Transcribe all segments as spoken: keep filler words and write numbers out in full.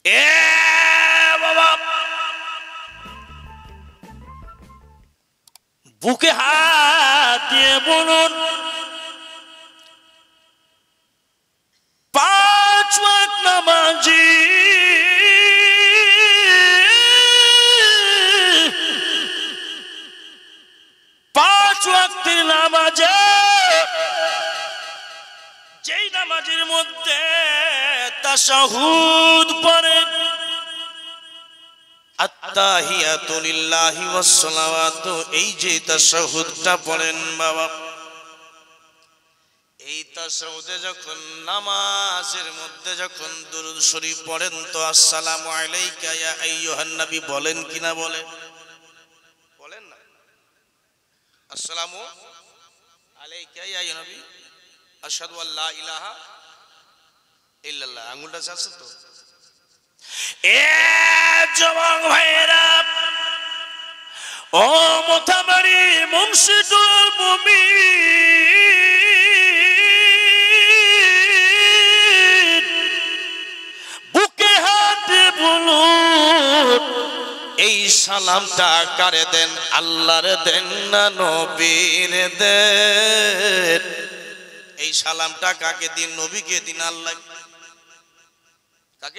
এ বাবা, বুকে হাত দিয়ে বলুন, পাঁচ ওয়াক্ত নামাজি পাঁচ ওয়াক্তের নামাজে যেই নামাজের মধ্যে তাশাহুদ পড়ে, আত্তাহিয়াতু লিল্লাহি ওয়াস সালাওয়াতু, এই যে তাশাহুদটা পড়েন বাবা, এই তাশাহুদে যখন নামাজের মধ্যে যখন দুরূদ শরীফ পড়েন তো আসসালামু আলাইকা ইয়া আইয়ুহান নবী বলেন কিনা? বলে বলেন না? আসসালামু আলাইকা ইয়া আইয়ুহান নবী আশহাদু আল্লা ইলাহা ইল্লাল্লাহ, আঙ্গুলটা যাচ্ছে তো? এ যুবক ভাইরা, ও মোথাবাড়ি মুর্শিদুল মুমিন, বুকে হাতে বলুন, এই সালামটা কারে দেন? আল্লাহর দেন না নবীর দেন? এই সালামটা কাকে দিন? নবীকে দিন, আল্লাহ? কাকে?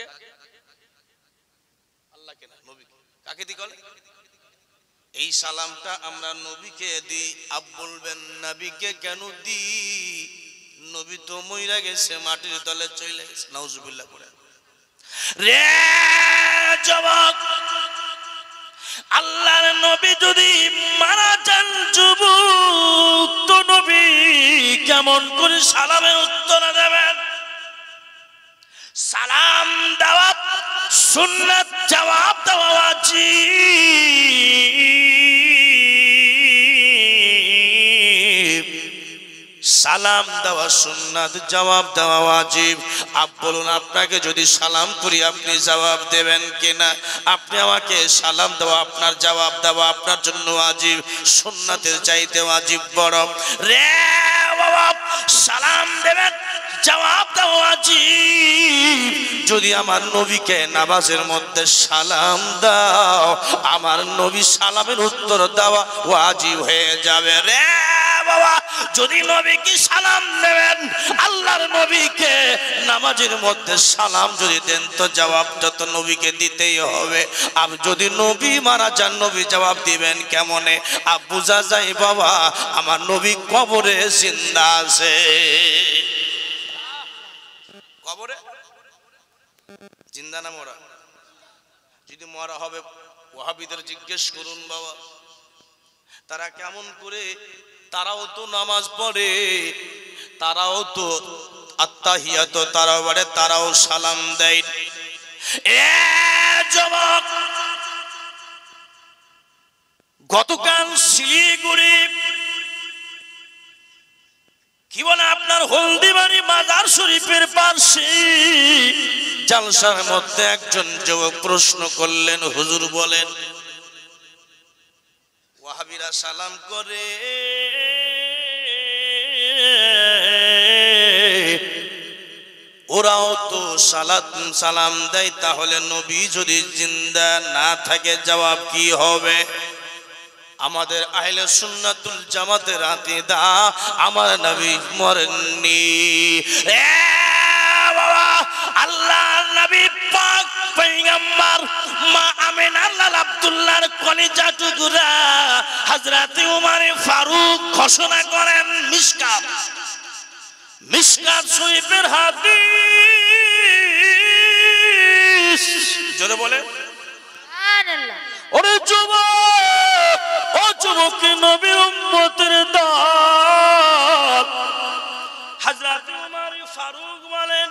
আল্লাহকে না, নবীকে। কাকে দি বলে? এই সালামটা আমরা নবীকে দিই। আপ বলবেন নবীকে কেন দি? নবী তো মইরা গেছে, মাটির তলে চলে গেছে, নাউজুবিল্লাহ করে। রে যুবক, আল্লাহর নবী যদি মারা যান যুবক, তো নবী কেমন করে সালামের উত্তর দেবেন? সালাম দেওয়া সুন্নাত, জবাব দেওয়া ওয়াজিব। সালাম দেওয়া সুন্নাত, জবাব দেওয়া ওয়াজিব। আপ বলুন, আপনাকে যদি সালাম করি আপনি জবাব দেবেন কিনা? আপনি আমাকে সালাম দেওয়া, আপনার জবাব দেওয়া আপনার জন্য ওয়াজিব, সুন্নাতের চাইতে ওয়াজিব বড়। রে বাবা, সালাম দেবেন, জবাব দেওয়া ওয়াজিব। যদি আমার নবীকে নামাজের মধ্যে সালাম দাও, আমার নবী সালামের উত্তর দেওয়া ওয়াজিব হয়ে যাবে। রে বাবা, যদি নবীকে সালাম দেবেন, আল্লাহর নবীকে নামাজের মধ্যে সালাম যদি দেন, তো জবাবটা তো নবীকে দিতেই হবে। আর যদি নবী মারা যান, নবী জবাব দিবেন কেমনে? আর বোঝা যায় বাবা, আমার নবী কবরে জিন্দা আছে। কবরে জিন্দা না মরা? যদি মরা হবে, ওয়াহাবিদের জিজ্ঞেস করুন বাবা, তারা কেমন করে? তারাও তো নামাজ পড়ে, তারাও তো আত্তাহিয়াত তারাও পড়ে, তারাও সালাম দেয়। এ যুবক, গতকাল শিলিগুড়ি কি বলে আপনার হলদিবাড়ি মাজার শরীফের পাশে জালসার মধ্যে একজন যুবক প্রশ্ন করলেন, হুজুর বলেন, ওয়াহাবিরা সালাম করে, ওরাও তো সালাত সালাম দেয়, তাহলে নবী যদি জিন্দা না থাকে জবাব কি হবে? আমাদের আহলে সুন্নাতুল জামাতের আকীদা, আমার নবী মরেননি। এ বাবা, আল্লাহর নবী পাক পয়গম্বর মা আমিনা লাল আব্দুল্লাহর কলিজা টুকরা হযরত উমর ফারুক ঘোষণা করেন, মিশকাত মিশকাত শরীফের হাদিস। জোরে বলে সুবহানাল্লাহ। ওরে যুবক, ও যুবক, নবীর উম্মতের দল হযরত উমর ফারুক বলেন,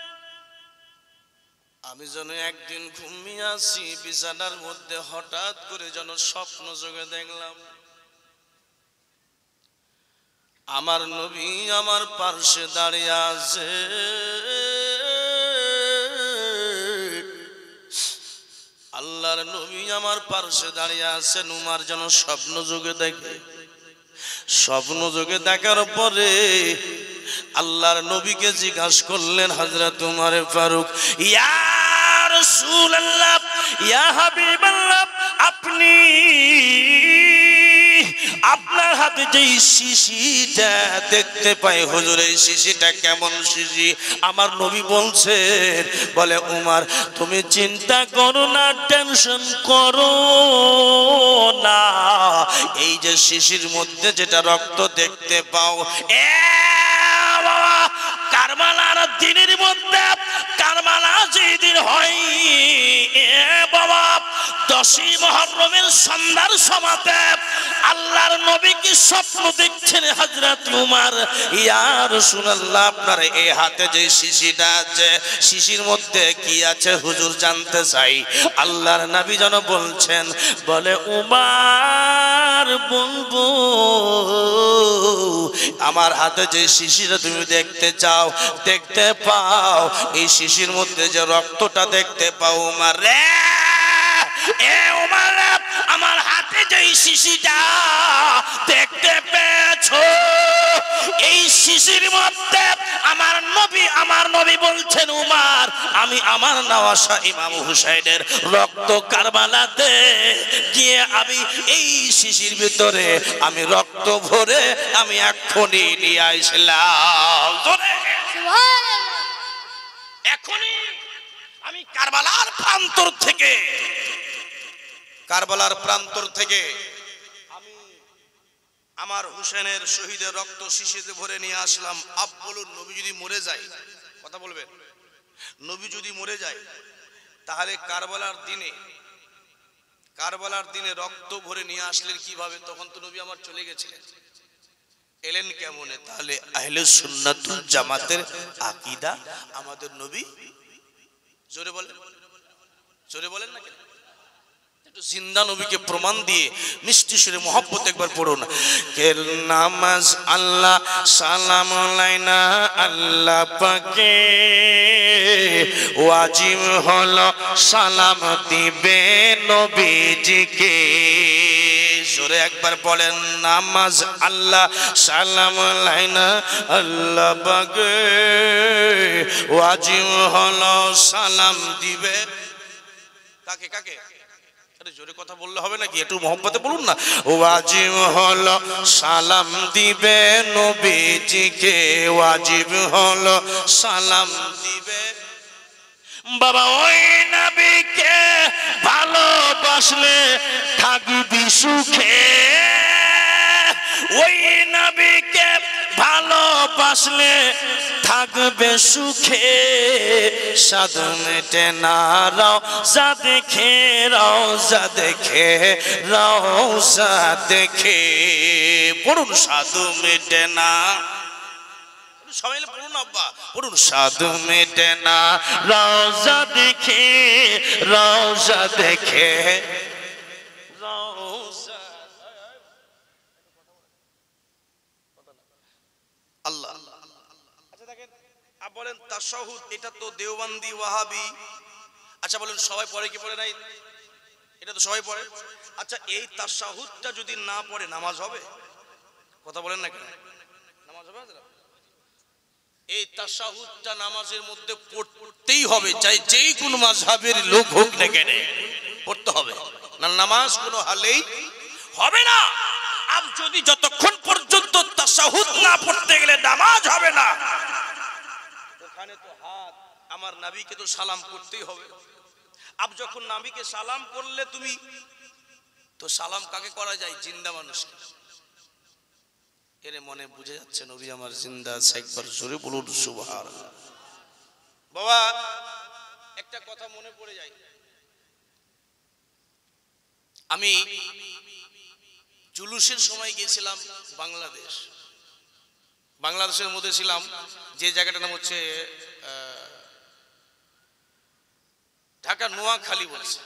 আমি যেন একদিন ঘুমিয়ে আছি, বিছানার মধ্যে হঠাৎ করে যেন স্বপ্ন যোগে দেখলাম আমার নবী আমার পাশে দাঁড়িয়ে আছে। আল্লাহর নবী আমার পাশে দাঁড়িয়ে আছেন। উমর যেন স্বপ্ন যোগে দেখে, স্বপ্ন যোগে দেখার পরে আল্লাহর নবীকে জিজ্ঞাসা করলেন, হযরত উমর ফারুক, ইয়া রাসূলুল্লাহ ইয়া হাবিবাল্লাহ আপনি আপনার হাতে যে শিশিটা দেখতে পাই হুজুর এই শিশিটা কেমন শিশি আমার নবী বলছেন বলে উমর তুমি চিন্তা করো না টেনশন করো না এই যে শিশির মধ্যে যেটা রক্ত দেখতে পাও এ বাবা কারবালার দিনের মধ্যে কারবালা যেদিন হয় এ বাবা দশই মুহররমের সন্ধ্যার সময়তে আল্লাহর নবী কি স্বপ্ন দেখছেন হযরত উমর ইয়া রাসূলুল্লাহ আপনার এই হাতে যে শিশিটা আছে শিশির মধ্যে কি আছে হুজুর জানতে চাই আল্লাহর নবী যেন বলছেন বলে উমর বলবো আমার হাতে যে শিশিটা তুমি দেখতে চাও দেখতে পাও এই শিশির মধ্যে যে রক্তটা দেখতে পাও উমর রে এ উমর আমার হাতে যে শিশিটা দেখতে পেয়েছো এই শিশির মধ্যে আমার নবী আমার নবী বলছেন উমর আমি আমার নওয়াসা ইমাম হুসাইনের রক্ত কারবালাতে গিয়ে আমি এই শিশির ভিতরে আমি রক্ত ভরে আমি এক্ষুনি নিয়ে আসলাম এখনই আমি কারবালার প্রান্তর থেকে কারবালার প্রান্তর থেকে আমি আমার হুসেনের শহীদের রক্ত শিশিতে ভরে নিয়ে আসলাম আপ বলুন নবী যদি মরে যায় কথা বলবেন নবী যদি মরে যায় তাহলে কারবালার দিনে কারবালার দিনে রক্ত ভরে নিয়ে আসলেন কিভাবে তখন তো নবী আমার চলে গেছিলেন এলেন কেমনে তাহলে আহলে সুন্নাতুল জামাতের আকীদা আমাদের নবী জোরে বলেন জোরে বলেন না কেন জিন্দা নবীকে প্রমাণ দিয়ে মিষ্টি সুরে মোহব্বত একবার পড়ুন কে নামাজ আল্লাহ সালাম আলাইনা আল্লাহ পাকে ওয়াজিব হলো সালাম দিবে নবীজিকে জোরে একবার বলেন নামাজ আল্লাহ সালাম আলাইনা আল্লাহ পাকে ওয়াজিব হলো সালাম দিবে কাকে কাকে জোরে কথা বললে হবে নাকি একটু মোহব্বতে বলুন না ওয়াজিব হলো সালাম দিবে নবীজিকে ওয়াজিব হলো সালাম দিবে বাবা ওই নবীকে ভালোবাসলে থাকবি সুখে ওই নবীকে ভালোবাসলে থাকবে সুখে সাধু মেটে না রওজা দেখে রওজা দেখে রওজা দেখে পড়ুন সাধু মেটে না সবাই পড়ুন আব্বা পড়ুন সাধু মেটে না রওজা দেখে রওজা দেখে রওজা আল্লাহ আচ্ছা দেখেন আপনি বলেন তাশাহুদ এটা তো দেওবন্দি ওয়াহাবি আচ্ছা বলেন সবাই পড়ে কি পড়ে নাই এটা তো সবাই পড়ে আচ্ছা এই তাশাহুদটা যদি না পড়ে নামাজ হবে কথা বলেন না কেন নামাজ হবে না এই তাশাহুদটা নামাজের মধ্যে পড়তেই হবে চাই যেই কোন মাযহাবের লোক হোক না কেন পড়তে হবে না নামাজ কোনো হালেই হবে না আপ যদি যতক্ষণ পর্যন্ত তাশাহুদ না পড়তে গেলে নামাজ হবে না ওখানে তো হাত আমার নবীকে তো সালাম করতেই হবে আপ যখন নবীকে সালাম করলে তুমি তো সালাম কাকে করা যায় জিন্দা মানুষকে এর মনে বুঝে যাচ্ছে নবী আমার জিন্দা আছে একবার জোরে বলুন সুবহানাল্লাহ বাবা একটা কথা মনে পড়ে যায় আমি জুলুসের সময় গিয়েছিলাম বাংলাদেশ বাংলাদেশের মধ্যে ছিলাম যে জায়গাটার নাম হচ্ছে ঢাকা নোয়াখালী বলছে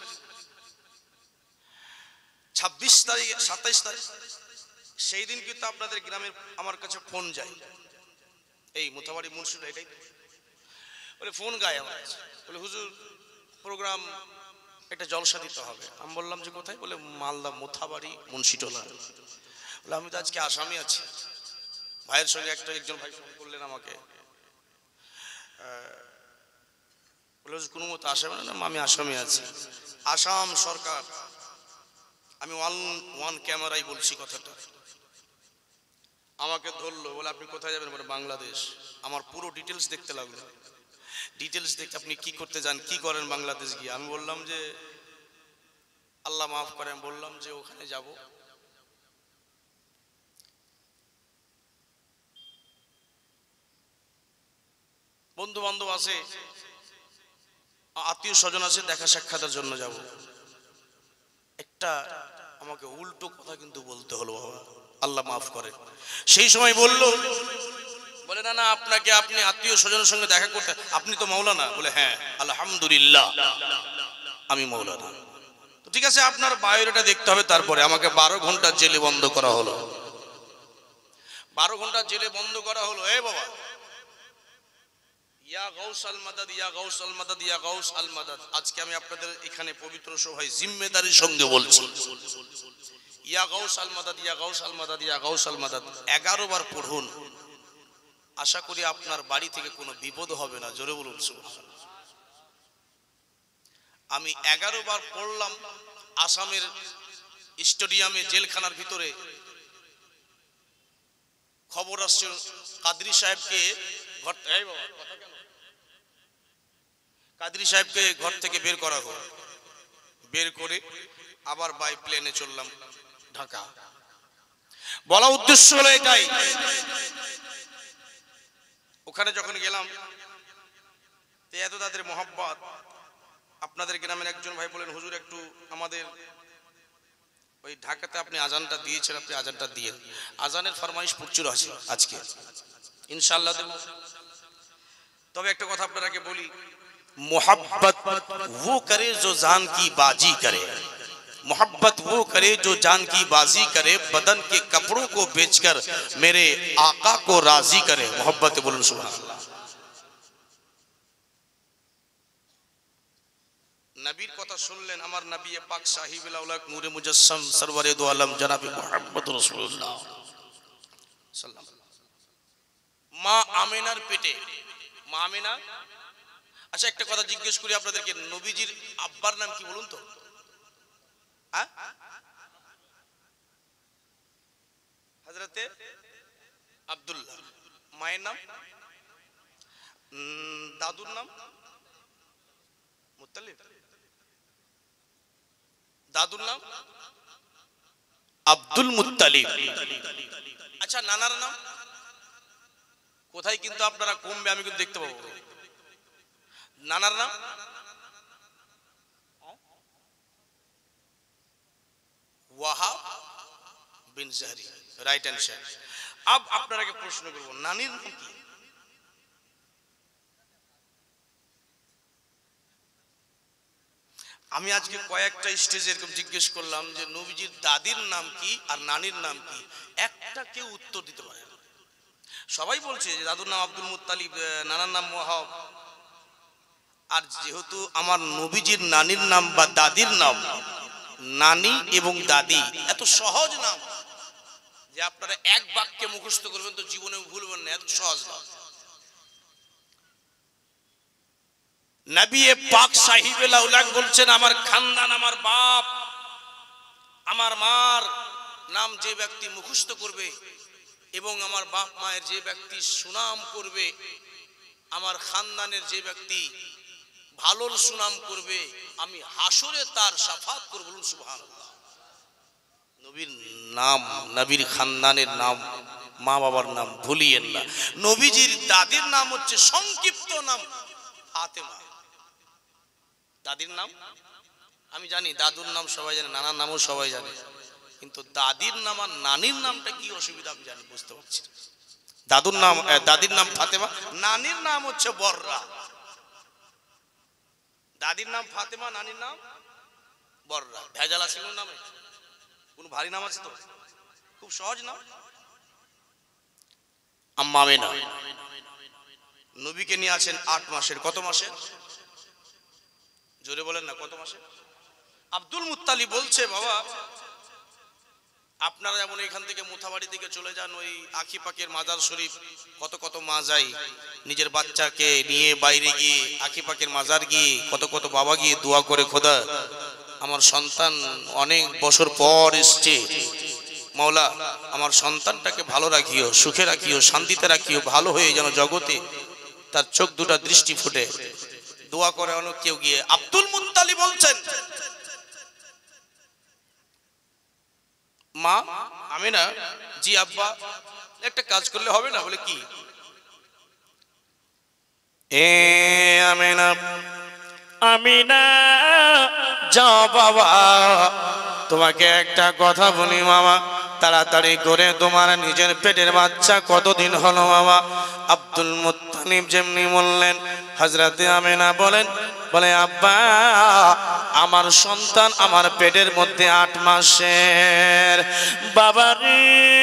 ছাব্বিশ তারিখ সাতাইশ তারিখ সেই দিন কিন্তু আপনাদের গ্রামের আমার কাছে ফোন যায় এই মোথাবাড়ি মুন্সিরা এটাই বলে ফোন গায় আমার বলে হুজুর প্রোগ্রাম একটা জলসা দিতে হবে আমি বললাম যে কোথায় বলে মালদা মোথাবাড়ি মুন্সিটোলা বলে আমি তো আজকে আসামি আছি ভাইয়ের সঙ্গে একটা একজন ভাই ফোন করলেন আমাকে বলে কোনো মতো আসামি না, আমি আসামি আছি। আসাম সরকার, আমি ওয়ান ওয়ান ক্যামেরায় বলছি কথাটা, আমাকে ধরলো, বলে আপনি কোথায় যাবেন? বলে বাংলাদেশ। আমার পুরো ডিটেলস দেখতে লাগলো। ডিটেলস দেখতে, আপনি কি করতে যান, কি করেন বাংলাদেশ গিয়ে? আমি বললাম যে আল্লাহ মাফ করেন, বললাম যে ওখানে যাব। বন্ধু বান্ধব আছে, আত্মীয় স্বজন আছে, দেখা সাক্ষাতের জন্য যাব। একটা আমাকে উল্টো কথা কিন্তু বলতে হলো বাবা, আল্লাহ মাফ করে। সেই সময় বলল, বলে না না আপনাকে, আপনি আত্মীয় স্বজনের সঙ্গে দেখা করতে, আপনি তো মৌলানা? বলে হ্যাঁ, আলহামদুলিল্লাহ আমি মৌলানা। তো ঠিক আছে, আপনার বায়োডাটা দেখতে হবে। তারপরে আমাকে বারো ঘন্টা জেলে বন্ধ করা হলো। বারো ঘন্টা জেলে বন্ধ করা হলো। এ বাবা, ইয়া গাউস আল মাদাদ, ইয়া গাউস আল মাদাদ, ইয়া গাউস আল মাদাদ। আজকে আমি আপনাদের এখানে পবিত্র সভায় জিম্মেদারির সঙ্গে বলছি, ইয়া গাউস আল মাদাদ, ইয়া গাউস আল মাদাদ, ইয়া গাউস আল মাদাদ এগারো বার পড়ুন। আশা করি আপনার বাড়ি থেকে কোনো বিপদ হবে না। জোরে বলুন সুবহানাল্লাহ। আমি এগারো বার পড়লাম। আসামের স্টেডিয়ামে, জেলখানার ভিতরে খবর আসছে কাদরি সাহেবকে ঘর, কাদরি সাহেবকে ঘর থেকে বের করা হলো। বের করে আবার বাই প্লেনে চললাম ঢাকা। বলা উদ্দেশ্য হলো এটাই, ওখানে যখন গেলাম এত তাদের মোহাব্বত। আপনাদের গ্রামের একজন ভাই বলেন, হুজুর একটু আমাদের ওই ঢাকাতে আপনি আজানটা দিয়েছেন, আপনি আজানটা দিয়ে। আজানের ফরমাইশ প্রচুর আছে আজকে, ইনশাআল্লাহ দেব। তবে একটা কথা আপনাকে বলি, मोहब्बत वो करे जो जान की बाजी करे, मोहब्बत वो करे जो जान की बाजी करे, बदन के कपड़ों को बेचकर मेरे आका को राजी करे। मोहब्बत बोलूं सुभान अल्लाह। नबीर কথা শুনলেন, আমার নবী পাক সাহিবুল আউলাক নূরে মুজাসসাম সরওয়ারে দো আলম জনাবে মুহাম্মদ রাসূলুল্লাহ সাল্লাল্লাহু আলাইহি ওয়াসাল্লাম মা আমিনার পেটে, মা আমিনা। আচ্ছা একটা কথা জিজ্ঞেস করি আপনাদেরকে, নবীজির আব্বার নাম কি বলুন তো? হ্যাঁ, হযরতে আব্দুল্লাহ। মায়ের নাম, দাদুর নাম মুত্তালিব, দাদুর নাম আব্দুল মুত্তালিব। আচ্ছা নানার নাম কোথায়? কিন্তু আপনারা কমবে, আমি কিন্তু দেখতে পাবো। নানার নাম Wahab bin Zahri, right answer. আব আপনারাকে প্রশ্ন করব, নানির নাম কি? আমি আজকে কয়েকটা স্টেজে এরকম জিজ্ঞেস করলাম যে নবীজির দাদির নাম কি আর নানির নাম কি, একটা কেউ উত্তর দিতে পারে না। সবাই বলছে যে দাদুর নাম আব্দুল মুত্তালিব, নানার নাম ওয়াহাব। আর যেহেতু আমার নবীজির নানির নাম বা দাদির নাম, নানি এবং দাদি এত সহজ নাম যে আপনারা এক বাক্যে মুখস্থ করবেন তো জীবনে ভুলবেন না, এত সহজ নাম। নবী পাক সাহিবুল আউলাক বলছেন, আমার খানদান, আমার বাপ, আমার মার নাম যে ব্যক্তি মুখস্থ করবে এবং আমার বাপ মায়ের যে ব্যক্তি সুনাম করবে, আমার খানদানের যে ব্যক্তি ভালো সুনাম করবে, আমি হাসরে তার শাফাত করব। বলুন সুবহানাল্লাহ। নবীর নাম, নবীর খানদানের নাম, মা বাবার নাম ভুলিয়েন না। নবীজির দাদির নাম হচ্ছে সংক্ষিপ্ত নাম ফাতেমা। দাদির নাম আমি জানি, দাদুর নাম সবাই জানে, নানার নামও সবাই জানে, কিন্তু দাদির নাম আর নানির নামটা কি অসুবিধা আমি জানি, বুঝতে পারছি। দাদুর নাম, দাদির নাম ফাতেমা, নানির নাম হচ্ছে বর্রা। দাদির নাম ফাতেমা, নানির নাম বর্রা। ভেজাল আছে কোন নামে? কোন ভারী নাম আছে তো? খুব সহজ নাম, আম্মা আমিনা। নবীকে নিয়ে আছেন আট মাসের। কত মাসের? জোরে বলেন না, কত মাসে? আব্দুল মুত্তালিব বলছে, বাবা আপনারা যেমন এখান থেকে মুথাবাড়ি দিকে চলে যান, ওই আখি পাকের মাজার শরীফ, কত কত মা যায় নিজের বাচ্চাকে নিয়ে বাইরে গিয়ে আখি পাকের মাজার গিয়ে কত কত বাবা গিয়ে দোয়া করে, খোদা আমার সন্তান অনেক বছর পর এসছে, মাওলা আমার সন্তানটাকে ভালো রাখিও, সুখে রাখিও, শান্তিতে রাখিও, ভালো হয়ে যেন জগতে তার চোখ দুটা দৃষ্টি ফুটে, দোয়া করে অনেক কেউ গিয়ে। আব্দুল মুত্তালিব বলছেন, মা আমিনা, জি আব্বা, একটা কাজ করলে হবে না? বলে কি? এ আমিনা, আমিনা যাও বাবা, তোমাকে একটা কথা বলি মামা, তাড়াতাড়ি করে তোমার নিজের পেটের বাচ্চা কতদিন হলো মামা? আব্দুল মুত্তালিব যেমনি বললেন, হযরতে আমিনা বলেন, বলে আব্বা আমার সন্তান আমার পেটের মধ্যে আট মাসের। বাবা রে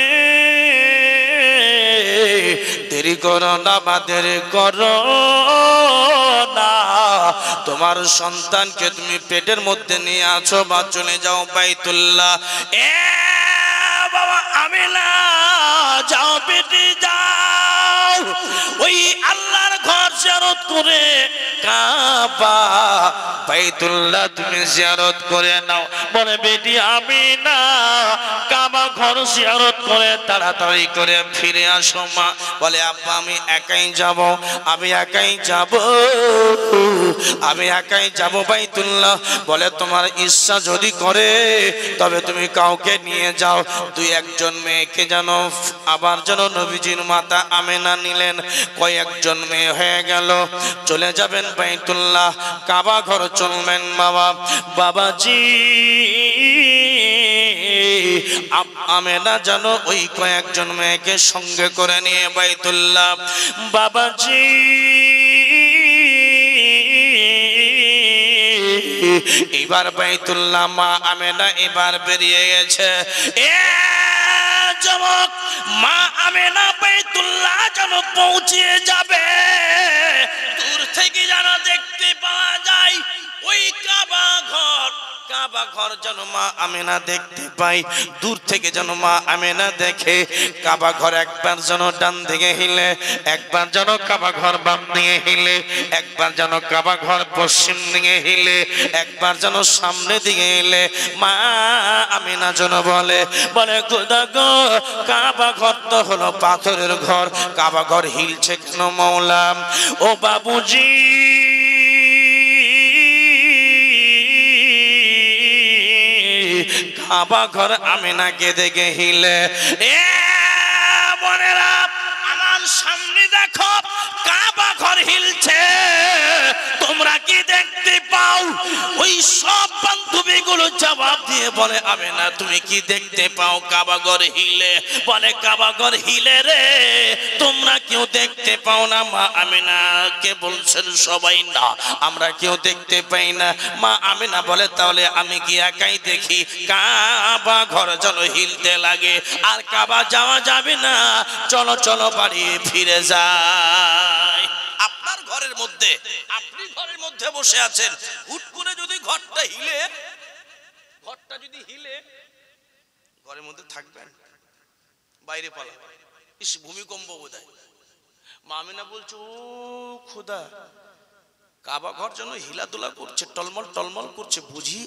দেরি করো না বা দেরি করো না, তোমার সন্তানকে তুমি পেটের মধ্যে নিয়ে আছো বা চলে যাও বাইতুল্লাহ। এ বাবা আমিনা যাও বেটি যাও, ওই আল্লাহর ঘর জিয়ারত করে কাবা বাইতুল্লাহ তুমি জিয়ারত করে নাও। বলে বেটি আমিনা কাবা ঘর জিয়ারত করে তাড়াতাড়ি করে ফিরে আসো মা। বলে আব্বা আমি একাই যাব, আমি একাই যাব, আমি একাই যাব বাইতুল্লাহ। বলে তোমার ইচ্ছা যদি করে তবে তুমি কাউকে নিয়ে যাও, দুই একজন মেয়েকে যেন আবার যেন নবীজির মাতা আমেনা নিলেন, কয়েকজন মেয়ে হয়ে গেল, চলে যাবেন বাইতুল্লাহ, কাবা ঘর চলবেন বাবা। বাবাজি আমেনা যেন ওই কয়েকজন মেয়েকে সঙ্গে করে নিয়ে বাইতুল্লাহ। বাবাজি এবার বাইতুল্লাহ মা আমেনা এবার বেরিয়ে গেছে। এ যুবক, মা আমেনা বাইতুল্লাহ যেন পৌঁছে যাবে, দূর থেকে যেন দেখতে পাওয়া যায় ওই কাবা ঘর, কাবা ঘর যেন মা আমেনা দেখতে পাই, দূর থেকে যেন মা আমেনা দেখে কাবা ঘর একবার যেন ডান দিকে হিলে, একবার যেন কাবা ঘর বাম দিকে হিলে, একবার যেন কাবা ঘর পশ্চিম দিকে হিলে, একবার যেন সামনে দিকে হিলে। মা আমেনা যেন বলে, বলে খোদা গো কাবা ঘর তো হলো পাথরের ঘর, কাবা ঘর হিলছে কেন মওলা? ও বাবুজি কাবা ঘর আমেনাকে দেখে হিলে। এ বোনেরা আমার সামনে দেখো কাবা ঘর হিলছে, তোমরা কি দেখতে পাও? ওই সব বান্ধবীগুলো জবাব দিয়ে বলে আমেনা তুমি কি দেখতে পাও? কাবা ঘর হিলে। বলে কাবা ঘর হিলে রে, তোমরা কেউ দেখতে পাও না? মা আমেনাকে বলছেন সবাই না, আমরা কেউ দেখতে পাই না। মা আমেনা বলে তাহলে আমি কি একাই দেখি? কাবা ঘর যেন হিলতে লাগে, আর কাবা যাওয়া যাবে না, চলো চলো বাড়ি ফিরে যায়। আপনার ঘরের মধ্যে, আপনি ঘরের মধ্যে বসে আছেন, হুট করে যদি ঘরটা হিলে, ঘরটা যদি হিলে, ঘরের মধ্যে থাকবেন? বাইরে পালা, ইস ভূমিকম্প বোধহয়। মা আমেনা বলছো ও খোদা, কাবা ঘর যেন হিলাদুলা করছে, টলমল টলমল করছে, বুঝি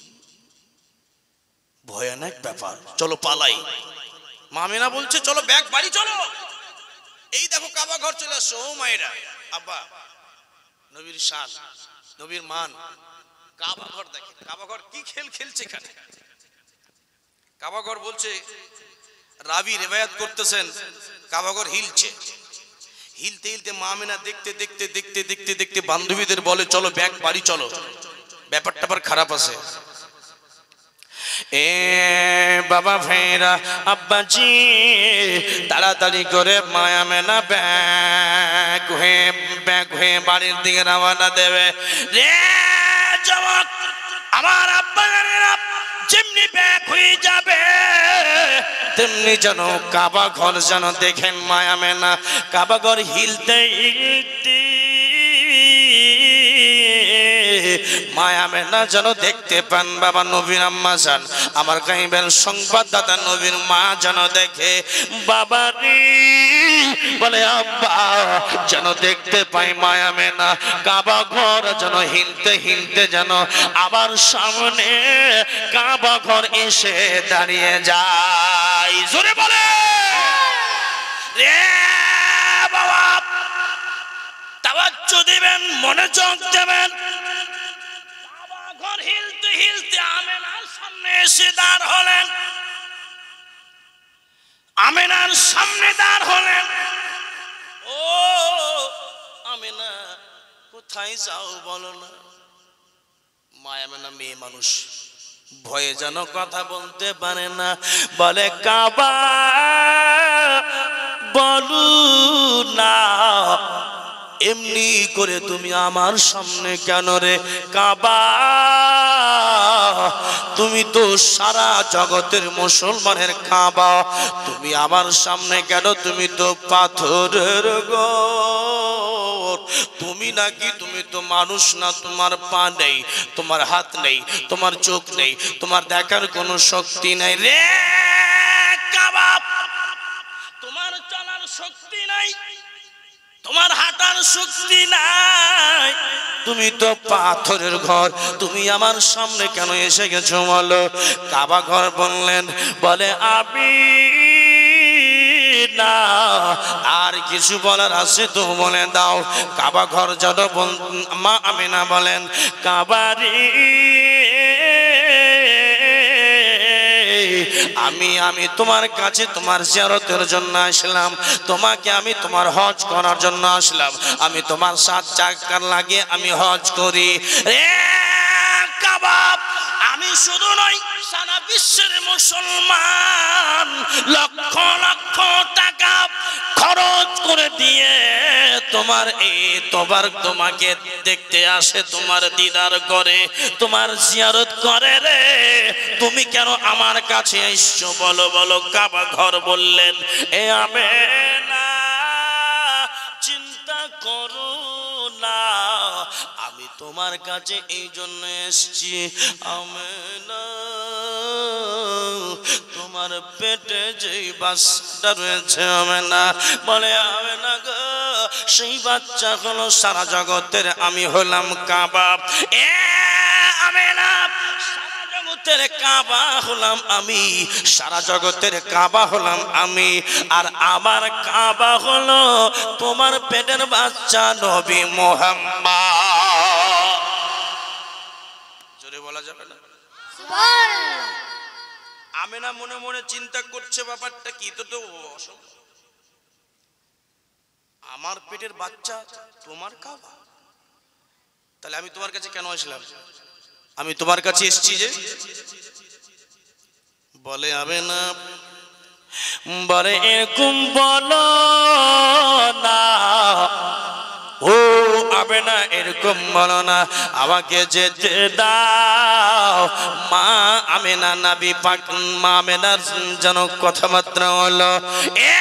ভয়ানক ব্যাপার, চলো পালাই। মা আমেনা বলছে চলো ব্যাগ বাড়ি চলো। এই দেখো কাবা ঘর চলে আসছো। ও মায়েরা, আব্বা নবীর শান, নবীর মান, কাবা ঘর দেখে, কাবা ঘর কি খেল খেলছে এখানে। কাবা ঘর বলছে, রাবি রিওয়ায়াত করতেছেন কাবা ঘর হিলছে, হিলতে হিলতে মা আমেনা দেখতে দেখতে দেখতে দেখতে দেখতে বান্ধবীদের বলে চলো ব্যাগ বাড়ি চলো, ব্যাপারটা আবার খারাপ আছে। এ বাবা ভাইরা আব্বাজি তাড়াতাড়ি করে মা আমেনা ব্যাগ হয়ে ব্যাগ হয়ে বাড়ির দিকে রওনা দেবে। রে যুবক, আমার আব্বা যেমনি ব্যাগ হয়ে যাবে তেমনি যেন কাবা ঘর যেন দেখেন মা আমেনা কাবা ঘর হিলতে হিলতে মা আমেনা যেন দেখতে পান বাবা নবীর আম্মা জান আমার গাইবের সংবাদদাতা নবীর মা যেন দেখে বাবা রে বলে আব্বা যেন দেখতে পাই মা আমেনা কাবা ঘর যেন হিলতে হিলতে যেন আবার সামনে কাবা ঘর এসে দাঁড়িয়ে যায় জোরে বলে রে বাবা তাওয়াজ্জু দিবেন মনোযোগ দেবেন কাবা ঘর হিলতে হিলতে আমেনার সামনে এসে দাঁড় হলেন আমেনার সামনে দাঁড় হলেন ও আমেনা কোথায় যাও বলো না মা আমেনা মেয়ে মানুষ ভয়ে যেন কথা বলতে পারে না বলে কাবা বলু না এমনি করে তুমি আমার সামনে কেন রে কাবা তুমি তো সারা জগতের মুসলমানের কাবা তুমি আমার সামনে কেন তুমি তো পাথরের ঘর তুমি নাকি তুমি তো মানুষ না তোমার পা নেই তোমার হাত নেই তোমার চোখ নেই তোমার দেখার কোনো শক্তি নাই রে কাবা তোমার চলার শক্তি নাই তোমার হাঁটার শক্তি নাই তুমি তো পাথরের ঘর তুমি আমার সামনে কেন এসে গেছো বলো কাবা ঘর বললেন বলে আমি না আর কিছু বলার আছে তো বলে দাও কাবা ঘর যেন মা আমিনা বলেন কাবারি আমি আমি তোমার কাছে তোমার জিয়ারতের জন্য আসলাম তোমাকে আমি তোমার হজ করার জন্য আসলাম আমি তোমার সাত চাকার লাগে আমি হজ করি রে কাবা আমি শুধু নই সারা বিশ্বের মুসলমান লক্ষ লক্ষ টাকা খরচ করে দিয়ে তোমার এই তোবার তোমাকে দেখতে আসে তোমার দিদার করে তোমার জিয়ারত করে রে তুমি কেন আমার কাছে এসছো বলো বলো কাবা ঘর বললেন এ আমেনা চিন্তা করো না আমি তোমার কাছে এই জন্য এসছি আমেনা তোমার পেটে যেই বাচ্চাটা রয়েছে আমেনা বলে আমেনা গো সেই বাচ্চা হলো সারা জগতের আমি হলাম কাবা এ আমেনা সারা জগতের কাবা হলাম আমি সারা জগতের কাবা হলাম আমি আর আমার কাবা হলো তোমার পেটের বাচ্চা নবী মুহাম্মদ জোরে বলা যাবে না সুবহানাল্লাহ আমেনা মনে মনে চিন্তা করছে ব্যাপারটা কি তো তো আমার পেটের বাচ্চা তোমার কাবা তাহলে আমি তোমার কাছে কেন আসলাম আমি তোমার কাছে এসেছি যে বলে আমেনা বলে এরকম বলো না ও আমেনা এরকম বলো না আমাকে যেতে দাও মা আমেনা নবী পাক মা আমেনার যেন কথাবার্তা হলো এ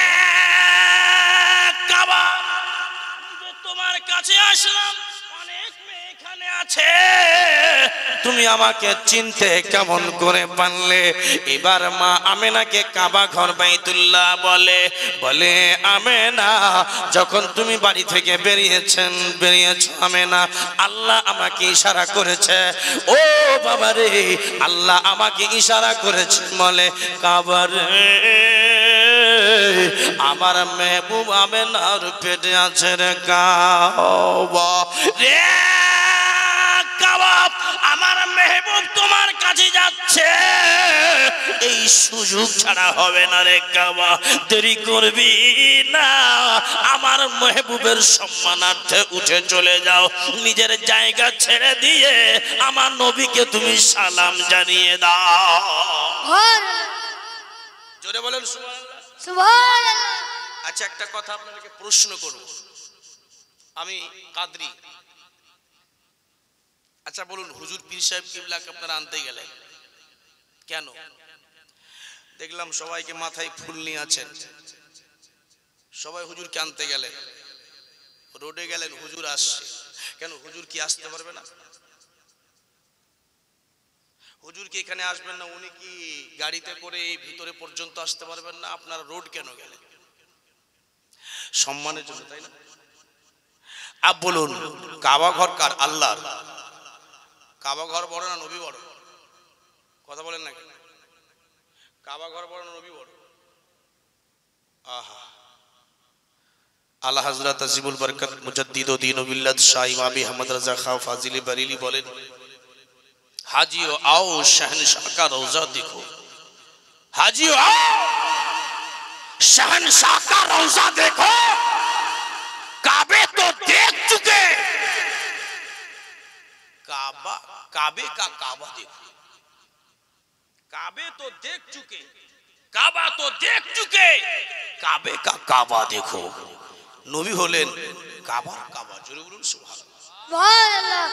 কাবা আমি তোমার কাছে আসলাম অনেক মেয়ে এখানে আছে তুমি আমাকে চিনতে কেমন করে পারলে এবার মা আমেনাকে কাবা ঘর বাইতুল্লাহ বলে বলে আমেনা যখন তুমি বাড়ি থেকে বেরিয়েছেন বেরিয়েছ আমেনা আল্লাহ আমাকে ইশারা করেছে ও বাবা রে আল্লাহ আমাকে ইশারা করেছে বলে কাবা রে আমার মেহবুব আমেনার পেটে আছে রে কাবা রে কাবা আমার মেহবুব তোমার কাছে যাচ্ছে এই সুযোগ ছাড়া হবে না রে কাবা দেরি করবি না আমার মেহবুবের সম্মানার্থে উঠে চলে যাও নিজের জায়গা ছেড়ে দিয়ে আমার নবীকে তুমি সালাম জানিয়ে দাও জোরে বলেন সুবহানাল্লাহ সুবহানাল্লাহ আচ্ছা একটা কথা আপনাদেরকে প্রশ্ন করব আমি কাদরি আচ্ছা বলুন হুজুর পীর সাহেব কিবলাকে আপনারা আনতে গেলেন কেন দেখলাম সবাইকে মাথায় ফুল নিয়ে আছেন সবাই হুজুরকে আনতে গেলেন রোডে গেলেন হুজুর আসছে কেন হুজুর কি আসতে পারবে না হুজুর কি এখানে আসবেন না? উনি কি গাড়িতে করে এই ভিতরে পর্যন্ত আসতে পারবেন না? আপনারা রোড কেন গেলেন? সম্মানের জন্য, তাই না? আপ বলুন, কাবা ঘর কার? আল্লাহর। কাবা ঘর বড় না নবী বড়? কথা বলেন না কেন? কাবা ঘর বড় না নবী বড়? আহা, আলা হযরত আজিমুল বরকত মুজাদ্দিদ ও দ্বীন ও মিল্লাত শাহ ইমাম আহমদ রাজা খান ফাজিল বরেলি বলেন, हाजियो आओ शहनशाह का रोजा देखो, हाजियो आओ शहनशाह का रोजा देखो, काबे तो देख चुके, काबा काबे का काबा देखो, काबे तो देख चुके, काबा तो देख चुके, काबे का काबा देखो। नबी হলেন কাবার কাবা। জোরে বলুন সুবহানাল্লাহ।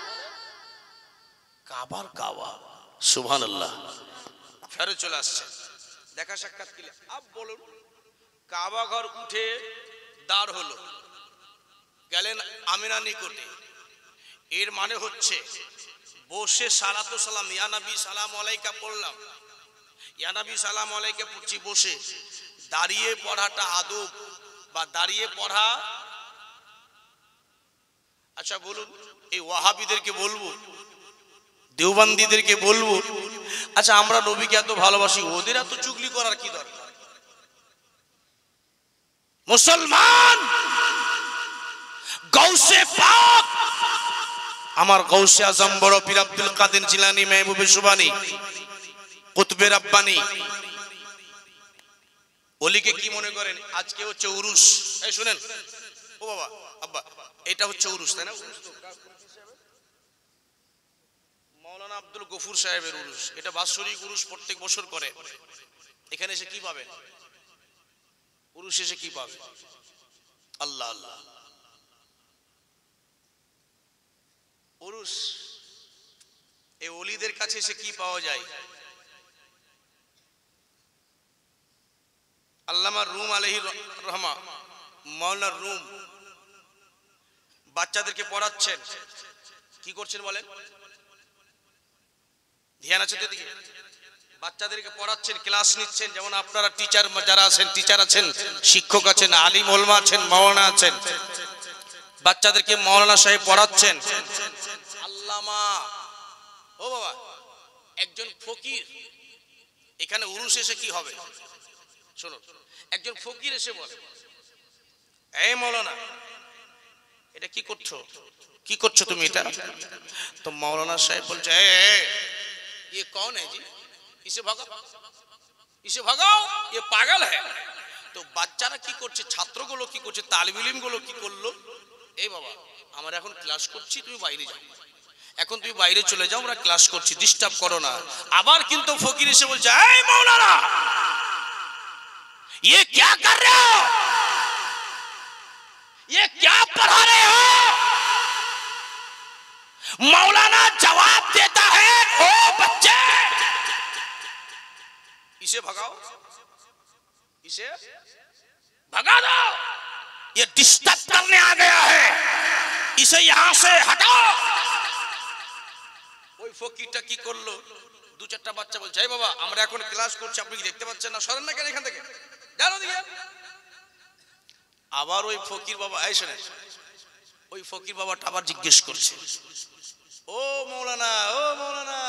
কাবার কাবা, সুবহানাল্লাহ। ফেরত চলে আসছে, দেখা সাক্ষাৎ কিলে। আপ বলুন, কাবা ঘর উঠে দাঁড় হলো, গেলেন আমিনা নিকটে। এর মানে হচ্ছে বসে সালাতু সালাম, ইয়া নবী সালাম আলাইকা পড়লাম, ইয়া নবী সালাম আলাইকা পড়ছি বসে। দাঁড়িয়ে পড়াটা আদব বা দাঁড়িয়ে পড়া। আচ্ছা বলুন, এই ওয়াহাবিদেরকে বলবো, দেওবন্দিদেরকে বলবো, আচ্ছা আমরা নবীকে এত ভালোবাসি, ওদের এত চুগলি করার কি দরকার? মুসলমান, গৌসে পাক, আমার গৌসে আজম বড় পীর আব্দুল কাদের জিলানী মেহবুবে সুবানি কুতবে রাব্বানি, ওলিকে কি মনে করেন? আজকে হচ্ছে উরুস। এই শুনেন ও বাবা, আব্বা, এটা হচ্ছে উরুস, তাই না? মৌলানা আব্দুল গফুর সাহেবের উরুস। এটা বাৎসরিক উরুস প্রত্যেক বছর করে। এখানে এসে কি পাবে? উরুস এসে কি পাবে? আল্লাহ আল্লাহ। উরুস, এই ওলিদের কাছে এসে কি পাওয়া যায়? আল্লামা রুম আলাইহির রহমা, মাওলানা রুম বাচ্চাদেরকে পড়াচ্ছেন। কি করছেন বলেন? ধ্যান আছে দিকে? বাচ্চাদেরকে পড়াচ্ছেন, ক্লাস নিচ্ছেন। যেমন আপনারা টিচার যারা আছেন, টিচার আছেন, শিক্ষক আছেন, আলিম ওলমা আছেন, মাওলানা আছেন, বাচ্চাদেরকে মাওলানা সাহেব পড়াচ্ছেন। আল্লামা, ও বাবা, একজন ফকির এখানে উরুস এসে কি হবে? শোনো, একজন ফকির এসে বলে, এই মাওলানা এটা কি করছো? কি করছো তুমি এটা? তো মাওলানা সাহেব বলছে, ये कौन है जी, इसे भगाओ, इसे भगाओ, ये पागल है। তো বাচ্চারা কি করছে, ছাত্রগুলো কি করছে, তালিবুল ইলম গুলো কি করলো, এই বাবা আমরা এখন ক্লাস করছি, তুমি বাইরে যাও, এখন তুমি বাইরে চলে যাও, আমরা ক্লাস করছি, ডিস্টার্ব করো না। আবার কিন্তু ফকির এসে বলছে, এই মাওলানা ये क्या कर रहे हो, ये क्या पढ़ा रहे हो? मौलाना जवाब देता है, ओ बच्चे इसे भगाओ, इसे भगा दो, ये डिस्टर्ब करने आ गया है, इसे यहां से हटाओ। ওই ফকিরটা কি করলো, দু চারটা বাচ্চা বলছে, এই বাবা আমরা এখন ক্লাস করছি, আপনি কি দেখতে পাচ্ছেন না, সরেন না কেন এখান থেকে, জানো দিকে। আবার ওই ফকির বাবা, এই শোনেন, ওই ফকির বাবাটা আবার জিজ্ঞেস করছে, ও মৌলানা, ও মৌলানা।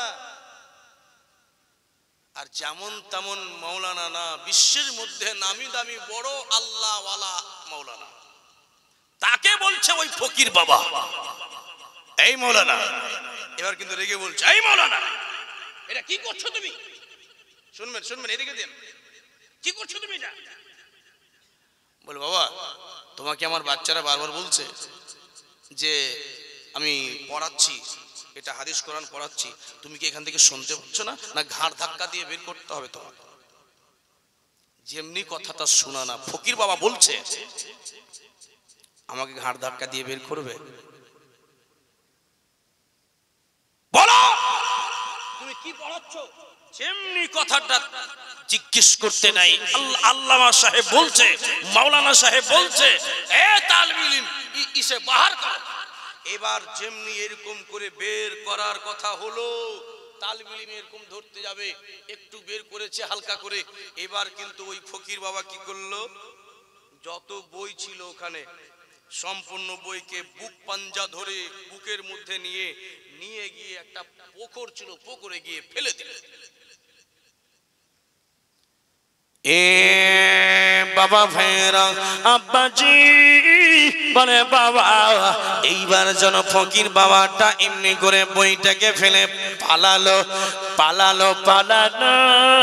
আর যেমন তেমন মৌলানা না, বিশ্বের মধ্যে নামি দামি বড় আল্লাহ ওয়ালা মৌলানা, তাকে বলছে ওই ফকির বাবা, এই মৌলানা। এবার কিন্তু রেগে বলছে, এই মৌলানা এটা কি করছো তুমি? শুনবেন শুনবেন, এদিকে দেন, কি করছো তুমি এটা? বলে, বাবা তোমাকে আমার বাচ্চারা বারবার বলছে যে আমি পড়াচ্ছি, এটা হাদিস কোরআন পড়াচ্ছি, তুমি কি এখান থেকে শুনতে পাচ্ছ না? না ঘাড় ধাক্কা দিয়ে বের করতে হবে তোমার? যেমনি কথাটা শোনা না, ফকির বাবা বলছে আমাকে ঘাড় ধাক্কা দিয়ে বের করবে? বলো তুমি কি পড়াচ্ছ? যেমনি কথাটা জিজ্ঞেস করতে নাই, আল্লামা সাহেব বলছে, মাওলানা সাহেব বলছে, এ তালিবুল ইলম ইসে বাহার করো। এবার যেমনি এরকম করে বের করার কথা হলো, তালবিলিম এরকম ধরতে যাবে, একটু বের করেছে হালকা করে। এবার কিন্তু ওই ফকির বাবা কি করলো, যত বই ছিল ওখানে সম্পূর্ণ বইকে বুক পাঞ্জা ধরে বুকের মধ্যে নিয়ে নিয়ে গিয়ে একটা পুকুর ছিল, পুকুরে গিয়ে ফেলে দিল। এ বাবা ভাইরা, আব্বাজি বলে বাবা, এইবার যেন ফকির বাবাটা এমনি করে বইটাকে ফেলে পালালো পালালো পালালো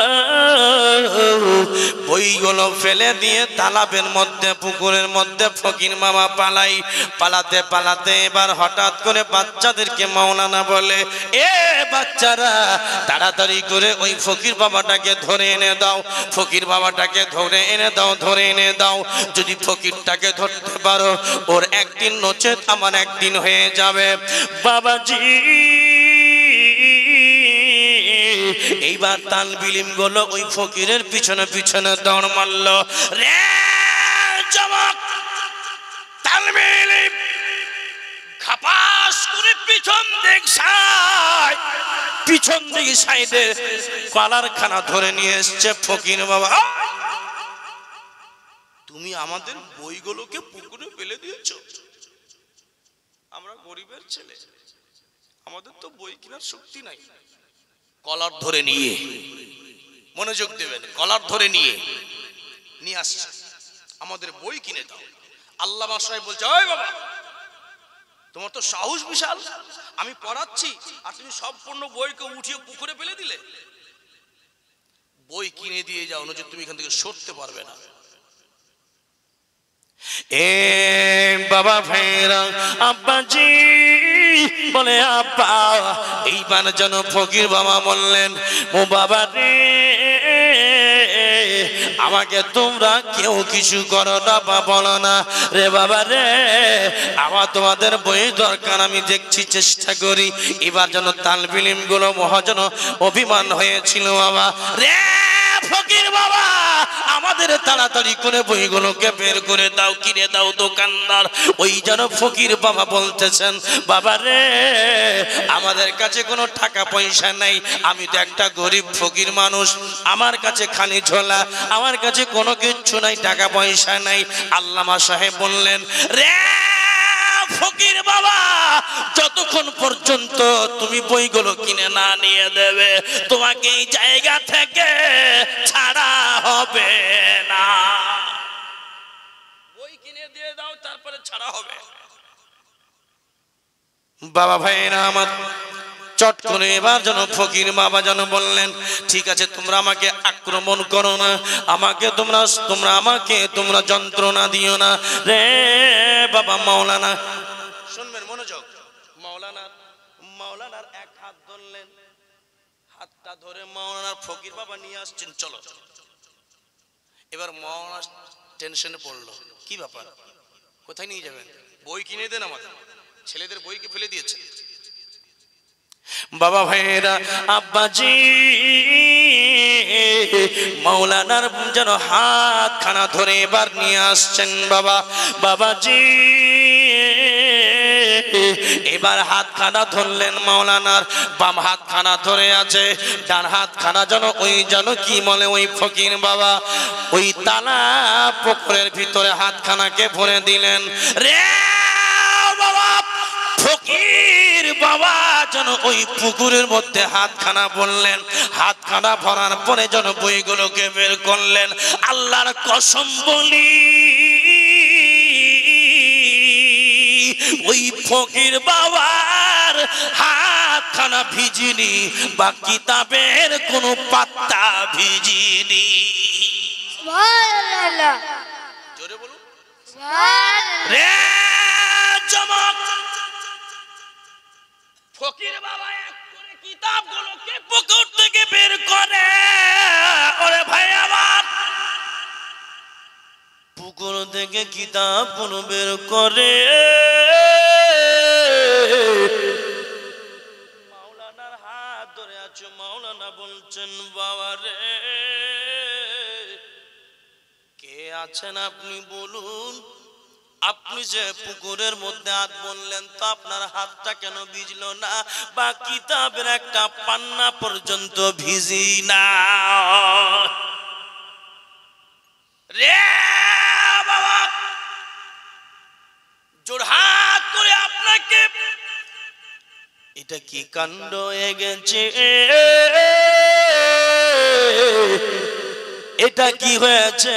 বইগুলো ফেলে দিয়ে তালাবের মধ্যে পুকুরের মধ্যে ফকির বাবা পালাই। পালাতে পালাতে এবার হঠাৎ করে বাচ্চাদেরকে মাওলানা বলে, এ বাচ্চারা তাড়াতাড়ি করে ওই ফকির বাবাটাকে ধরে এনে দাও, ফকির বাবাটাকে ধরে এনে দাও, ধরে এনে দাও। যদি ফকিরটাকে ধরতে পারো ওর একদিন নচেত আমার একদিন হয়ে যাবে। বাবাজি এইবার তালবিলিম গুলো ওই ফকিরের পিছনে পিছনে দৌড় মারলো। রে যুবক, তালবিলিম খাপাস করে পিছন দিক সাই পিছন দিকে সাইডে কলার খানা ধরে নিয়ে এসছে ফকির বাবা। তুমি আমাদের বইগুলোকে পুকুরে ফেলে দিয়েছো, আমরা গরিবের ছেলে, আমাদের তো বই কেনার শক্তি নাই। কলার ধরে নিয়ে, মনোযোগ দেবেন, কলার ধরে নিয়ে নিয়ে আসছে, আমাদের বই কিনে দাও। আল্লামা সাহেব বলছে, ওই বাবা তোমার তো সাহস বিশাল, আমি পড়াচ্ছি আর তুমি সম্পূর্ণ বইকে উঠিয়ে পুকুরে ফেলে দিলে। বই কিনে দিয়ে যাও, নয়তো তুমি এখান থেকে সরতে পারবে না। এ বাবা ভাইরা, আব্বাজি বলে আব্বা, এইবার যেন ফকির বাবা বললেন, ও বাবা রে, আমাকে তোমরা কেউ কিছু করো না বা বলো না রে বাবা রে, আমার তোমাদের বই দরকার, আমি দেখছি চেষ্টা করি। এবার যেন তালবিলিম গুলো মহাজন অভিমান হয়েছিল বাবা রে, ফকির বাবা আমাদের তাড়াতাড়ি করে বইগুলোকে বের করে দাও, কিনে দাও দোকানদার। ওই যেন ফকির বাবা বলতেছেন, বাবা রে আমাদের কাছে কোনো টাকা পয়সা নেই, আমি তো একটা গরিব ফকির মানুষ, আমার কাছে খালি ঝোলা, আমার কাছে কোনো কিছু নাই, টাকা পয়সা নাই। আল্লামা সাহেব বললেন, রে ফকির বাবা, যতক্ষণ পর্যন্ত তুমি বইগুলো কিনে না নিয়ে দেবে তোমাকে এই জায়গা থেকে ছাড়া হবে না। বই কিনে দিয়ে দাও, তারপরে ছাড়া হবে। বাবা ভাইরা আমার, চট করে এবার যেন ফকির বাবা যেন বললেন, ঠিক আছে তোমরা আমাকে আক্রমণ করো না, আমাকে তোমরা তোমরা আমাকে তোমরা যন্ত্রণা দিও না রে বাবা। মাওলানা শুনবেন, মনোযোগ, মাওলানার মাওলানার এক হাত ধরলেন, হাতটা ধরে মাওলানার ফকির বাবা নিয়ে আসছেন, চলো। এবার মাওলানা টেনশনে পড়লো, কি ব্যাপার, কোথায় নিয়ে যাবেন? বই কিনে দেন, আমাদের ছেলেদের বইকে ফেলে দিয়েছে। বাবা ভাইরা, আব্বাজি মাওলানার যেন হাত খানা ধরে এবার নিয়ে আসছেন বাবা। বাবাজি এবার হাত খানা ধরলেন, মাওলানার বাম হাত খানা ধরে আছে, ডান হাত খানা যেন ওই যেন কি বলে ওই ফকির বাবা ওই তালা পুকুরের ভিতরে হাত খানাকে ভরে দিলেন। রে বাবা, ফকির বাবা যেন ওই পুকুরের মধ্যে হাতখানা বললেন, হাতখানা ভরার পরে যেন বইগুলোকে বের করলেন। আল্লাহর কসম বলি, ওই ফকির বাবার হাতখানা ভিজিনি বা কিতাবের কোনো পাতা ভিজিনি। সুবহানাল্লাহ, জোরে বলুন সুবহানাল্লাহ। রে জমক, ফকির বাবা এক করে কিতাবগুলোকে পুকুর থেকে বের করে, ওরে ভাই আমার, পুকুর থেকে কিতাবগুলো বের করে মাওলানার হাত ধরে আছো। মাওলানা বলছেন, বাবা রে কে আছেন আপনি বলুন। আপনি যে পুকুরের মধ্যে হাত বললেন তো আপনার হাতটা কেন ভিজলো না বা কিতাবের একটা পান্না পর্যন্ত ভিজি না রে বাবা জোড়হাত করে আপনাকে এটা কি কাণ্ড হয়ে গেছে এটা কি হয়েছে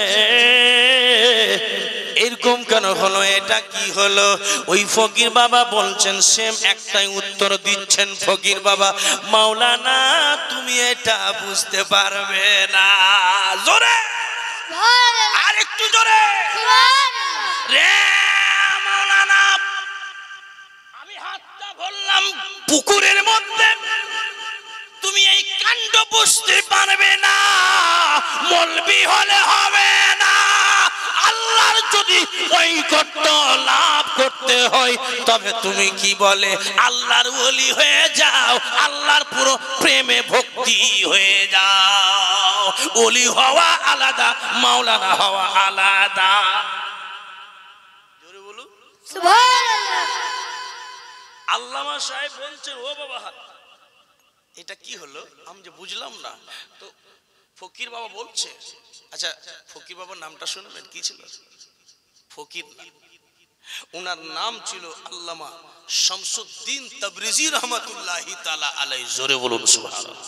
এরকম কেন হলো এটা কি হলো ওই ফকির বাবা বলছেন সেম একটাই উত্তর দিচ্ছেন ফকির বাবা মাওলানা তুমি এটা বুঝতে পারবে না জোরে আর একটু জোরে রে মাওলানা আমি হাতটা ভরলাম পুকুরের মধ্যে তুমি এই কাণ্ড বুঝতে পারবে না মলবি হলে হবে না আল্লাহর যদি ঐকট্য লাভ করতে হয় তবে তুমি কি বলে আল্লাহর ওলি হয়ে যাও আল্লাহর পুরো প্রেমে ভক্তি হয়ে যাও ওলি হওয়া আলাদা মাওলানা হওয়া আলাদা জোরে বলুন সুবহানাল্লাহ আল্লামা সাহেব বলছেন ও বাবা এটা কি হলো আমি যে বুঝলাম না তো ফকির বাবা বলছে আচ্ছা ফকির বাবার নামটা শুনবেন কি ছিল ফকির না ওনার নাম ছিল আল্লামা শামসুদ্দিন তাবরিজি রহমাতুল্লাহি তাআলা আলাইহি জোরে বলুন সুবহানাল্লাহ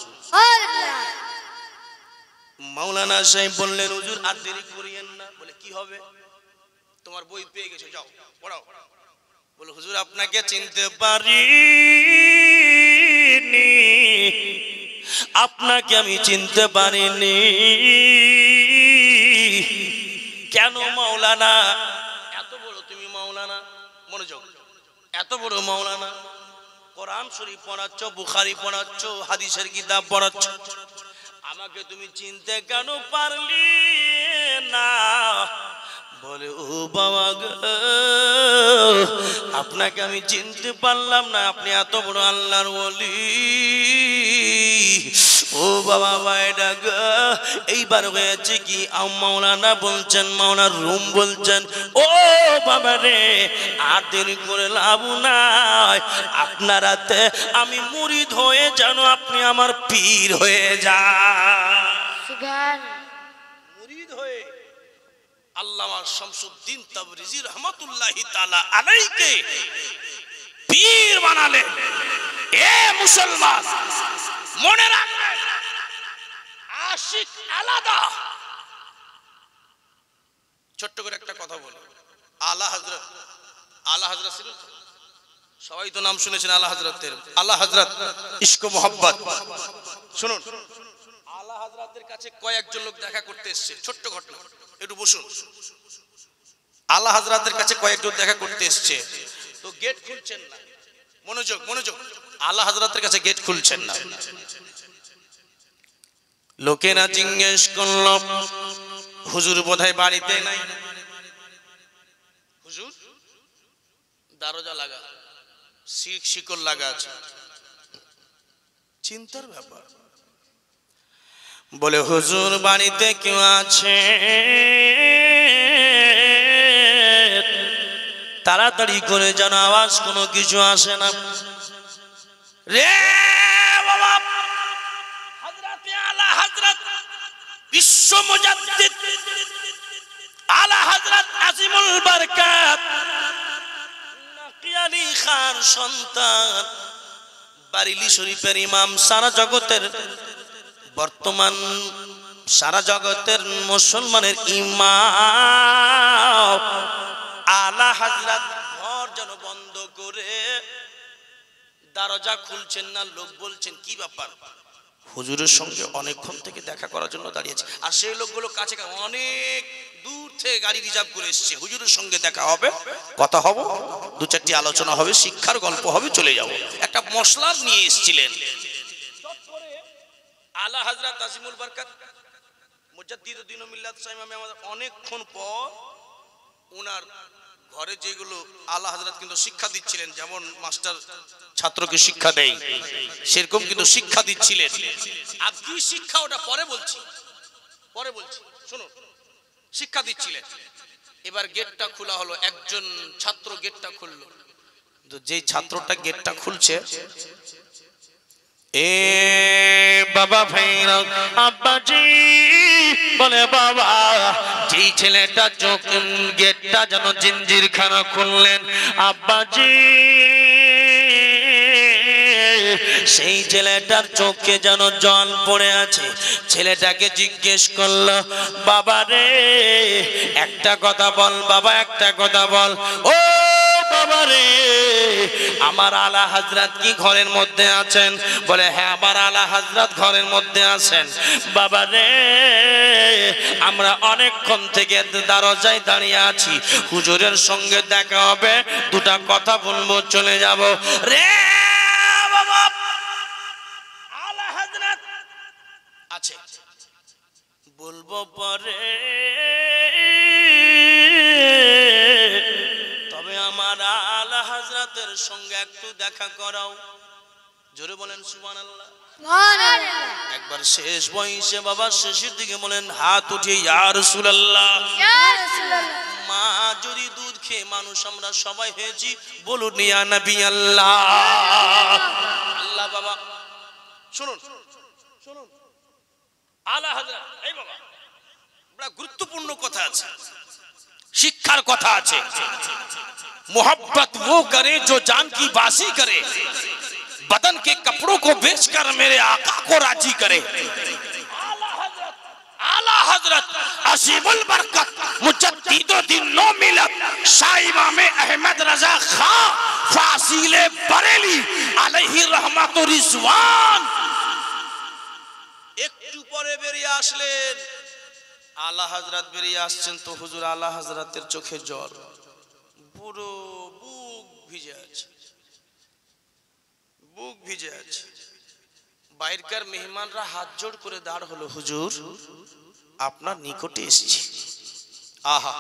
মাওলানা সাহেব বললেন হুজুর আর দেরি করিয়েন না বলে কি হবে তোমার বই পেয়ে গেছো যাও পড়াও বলে হুজুর আপনাকে চিনতে পারিনি আপনাকে আমি চিনতে পারিনি কেন মাওলানা এত বড় তুমি মাওলানা মনোযোগ এত বড় মাওলানা কোরআন শরীফ পড়াচ্ছ বুখারী পড়াচ্ছ হাদিসের কিতাব পড়াচ্ছ আমাকে তুমি চিনতে কেন পারলি না বলে ও বাবা গো আপনাকে আমি চিনতে পারলাম না আপনি এত বড় আল্লাহর ওলি ও বাবা ভাইডা গো এইবার হয়েছে কি মাওলানা বলছেন মাওলানা রুম বলছেন ও বাবা রে আর দেরি করে লাভ নাই আপনার হাতে আমি মুরিদ হয়ে যেন আপনি আমার পীর হয়ে যান সুবহানাল্লাহ মুরিদ হয়ে আল্লামা শামসুদ্দিন তাবরিজি রহমাতুল্লাহি তাআলা আলাইকে পীর বানালেন এ মুসলমান মনে রাখবেন আশিক আলাদা ছোট্ট করে একটা কথা বলি আলা হযরত আলা হযরত ছিলেন সবাই তো নাম শুনেছেন আলা হযরতের আলা হযরত ইশক মোহাব্বত শুনুন আলা হযরতের কাছে কয়েকজন লোক দেখা করতে এসেছে ছোট্ট ঘটনা একটু বসুন আলা হযরতের কাছে কয়েকজন দেখা করতে এসেছে তো গেট খুলছেন না মনোযোগ মনোযোগ আলা হযরতের কাছে গেট খুলছেন না লোকেরা জিজ্ঞেস করল হুজুর বোধহয় বাড়িতে নাই হুজুর দরজা লাগা শিক শিকল লাগা আছে চিন্তার ব্যাপার বলে হুজুর বাড়িতে কেউ আছে তাড়াতাড়ি করে যেন আওয়াজ কোনো কিছু আসে না রে বাবা হযরত আলা হযরত বিশ্ব মুজাদ্দিদ আলা হযরত আজিমুল বরকত নাকিয়ালি খান সন্তান বারেলী শরীফের ইমাম সারা জগতের বর্তমান সারা জগতের মুসলমানের ইমাম আলা হযরত ঘর যেন বন্ধ করে দরজা খুলছেন না লোক বলছেন কি ব্যাপার হুজুরের সঙ্গে অনেকক্ষণ থেকে দেখা করার জন্য দাঁড়িয়েছে আর সেই লোকগুলো কাছে অনেক দূর থেকে গাড়ি রিজার্ভ করে এসেছে হুজুরের সঙ্গে দেখা হবে কথা হবে দু চারটি আলোচনা হবে শিক্ষার গল্প হবে চলে যাব একটা মশলা নিয়ে এসেছিলেন আলা হযরত আজিমুল বরকত মুজাদ্দিদুদ্দিন মিল্লাত সাহেব আমি আমাদের অনেকক্ষণ পর ওনার ঘরে যেগুলো আলা হযরত কিন্তু শিক্ষা দিচ্ছিলেন যেমন মাস্টার ছাত্রকে শিক্ষা দেয় সেরকম কিন্তু শিক্ষা দিচ্ছিলেন আর কি শিক্ষা ওটা পরে বলছি পরে বলছি শুনুন শিক্ষা দিচ্ছিলেন এবার গেটটা খোলা হলো, একজন ছাত্র গেটটা খুললো। তো যেই ছাত্রটা গেটটা খুলছে, এ বাবা ভাইরা আব্বাজি বলে, বাবা যেই ছেলেটা চোখ গেটটা যেন জিঞ্জির খানা খুললেন আব্বাজি, সেই ছেলেটার চোখে যেন জল পড়ে আছে। ছেলেটাকে জিজ্ঞেস করলো, বাবা রে একটা কথা বল বাবা, একটা কথা বল। ও বাবা রে, আমার আলা হযরত কি ঘরের মধ্যে আছেন? বলে হ্যাঁ, আমার আলা হযরত ঘরের মধ্যে আছেন। বাবা রে, আমরা অনেকক্ষণ থেকে দরজায় দাঁড়িয়ে আছি, হুজুরের সঙ্গে দেখা হবে, দুটা কথা বলবো, চলে যাব। রে বাবা, আলা হযরত আছে, বলবো পরে, তবে আমার আলা হযরতের সঙ্গে একটু দেখা করাও। জোরে বলেন সুবহানাল্লাহ। একবার শেষ বয়সে বাবা শেষের দিকে বলেন হাত উঠিয়ে ইয়া রাসূলুল্লাহ, মা যদি দুধ খেয়ে মানুষ আমরা সবাই হয়েছি, বলুন ইয়া নবী আল্লাহ। আল্লাহ বাবা শুনুন শুনুন, আলা হযরত, এই বাবা বড় গুরুত্বপূর্ণ কথা আছে, শিক্ষার কথা আছে। मोहब्बत वो करे जो जान की बासी करे, बदन के कपड़ों को बेचकर मेरे आका को राजी करे। आला हजरत असीमुल बरकत मुजद्दिदो दिन नो मिलत शाह इमाम अहमद रजा खां फासिले बरेली अलैहि रहमत व रिजवान একটু পরে বেরিয়ে আসলেন। আলা হযরত বেরিয়ে আসছেন তো হুজুর আলা হযরতের চোখে জল, পুরো বুক ভিজে আছে, বুক ভিজে আছে। বাইরকার মেহমানরা হাত জোড় করে দাঁড় হলো, হুজুর আপনার নিকটে এসেছি। আহা,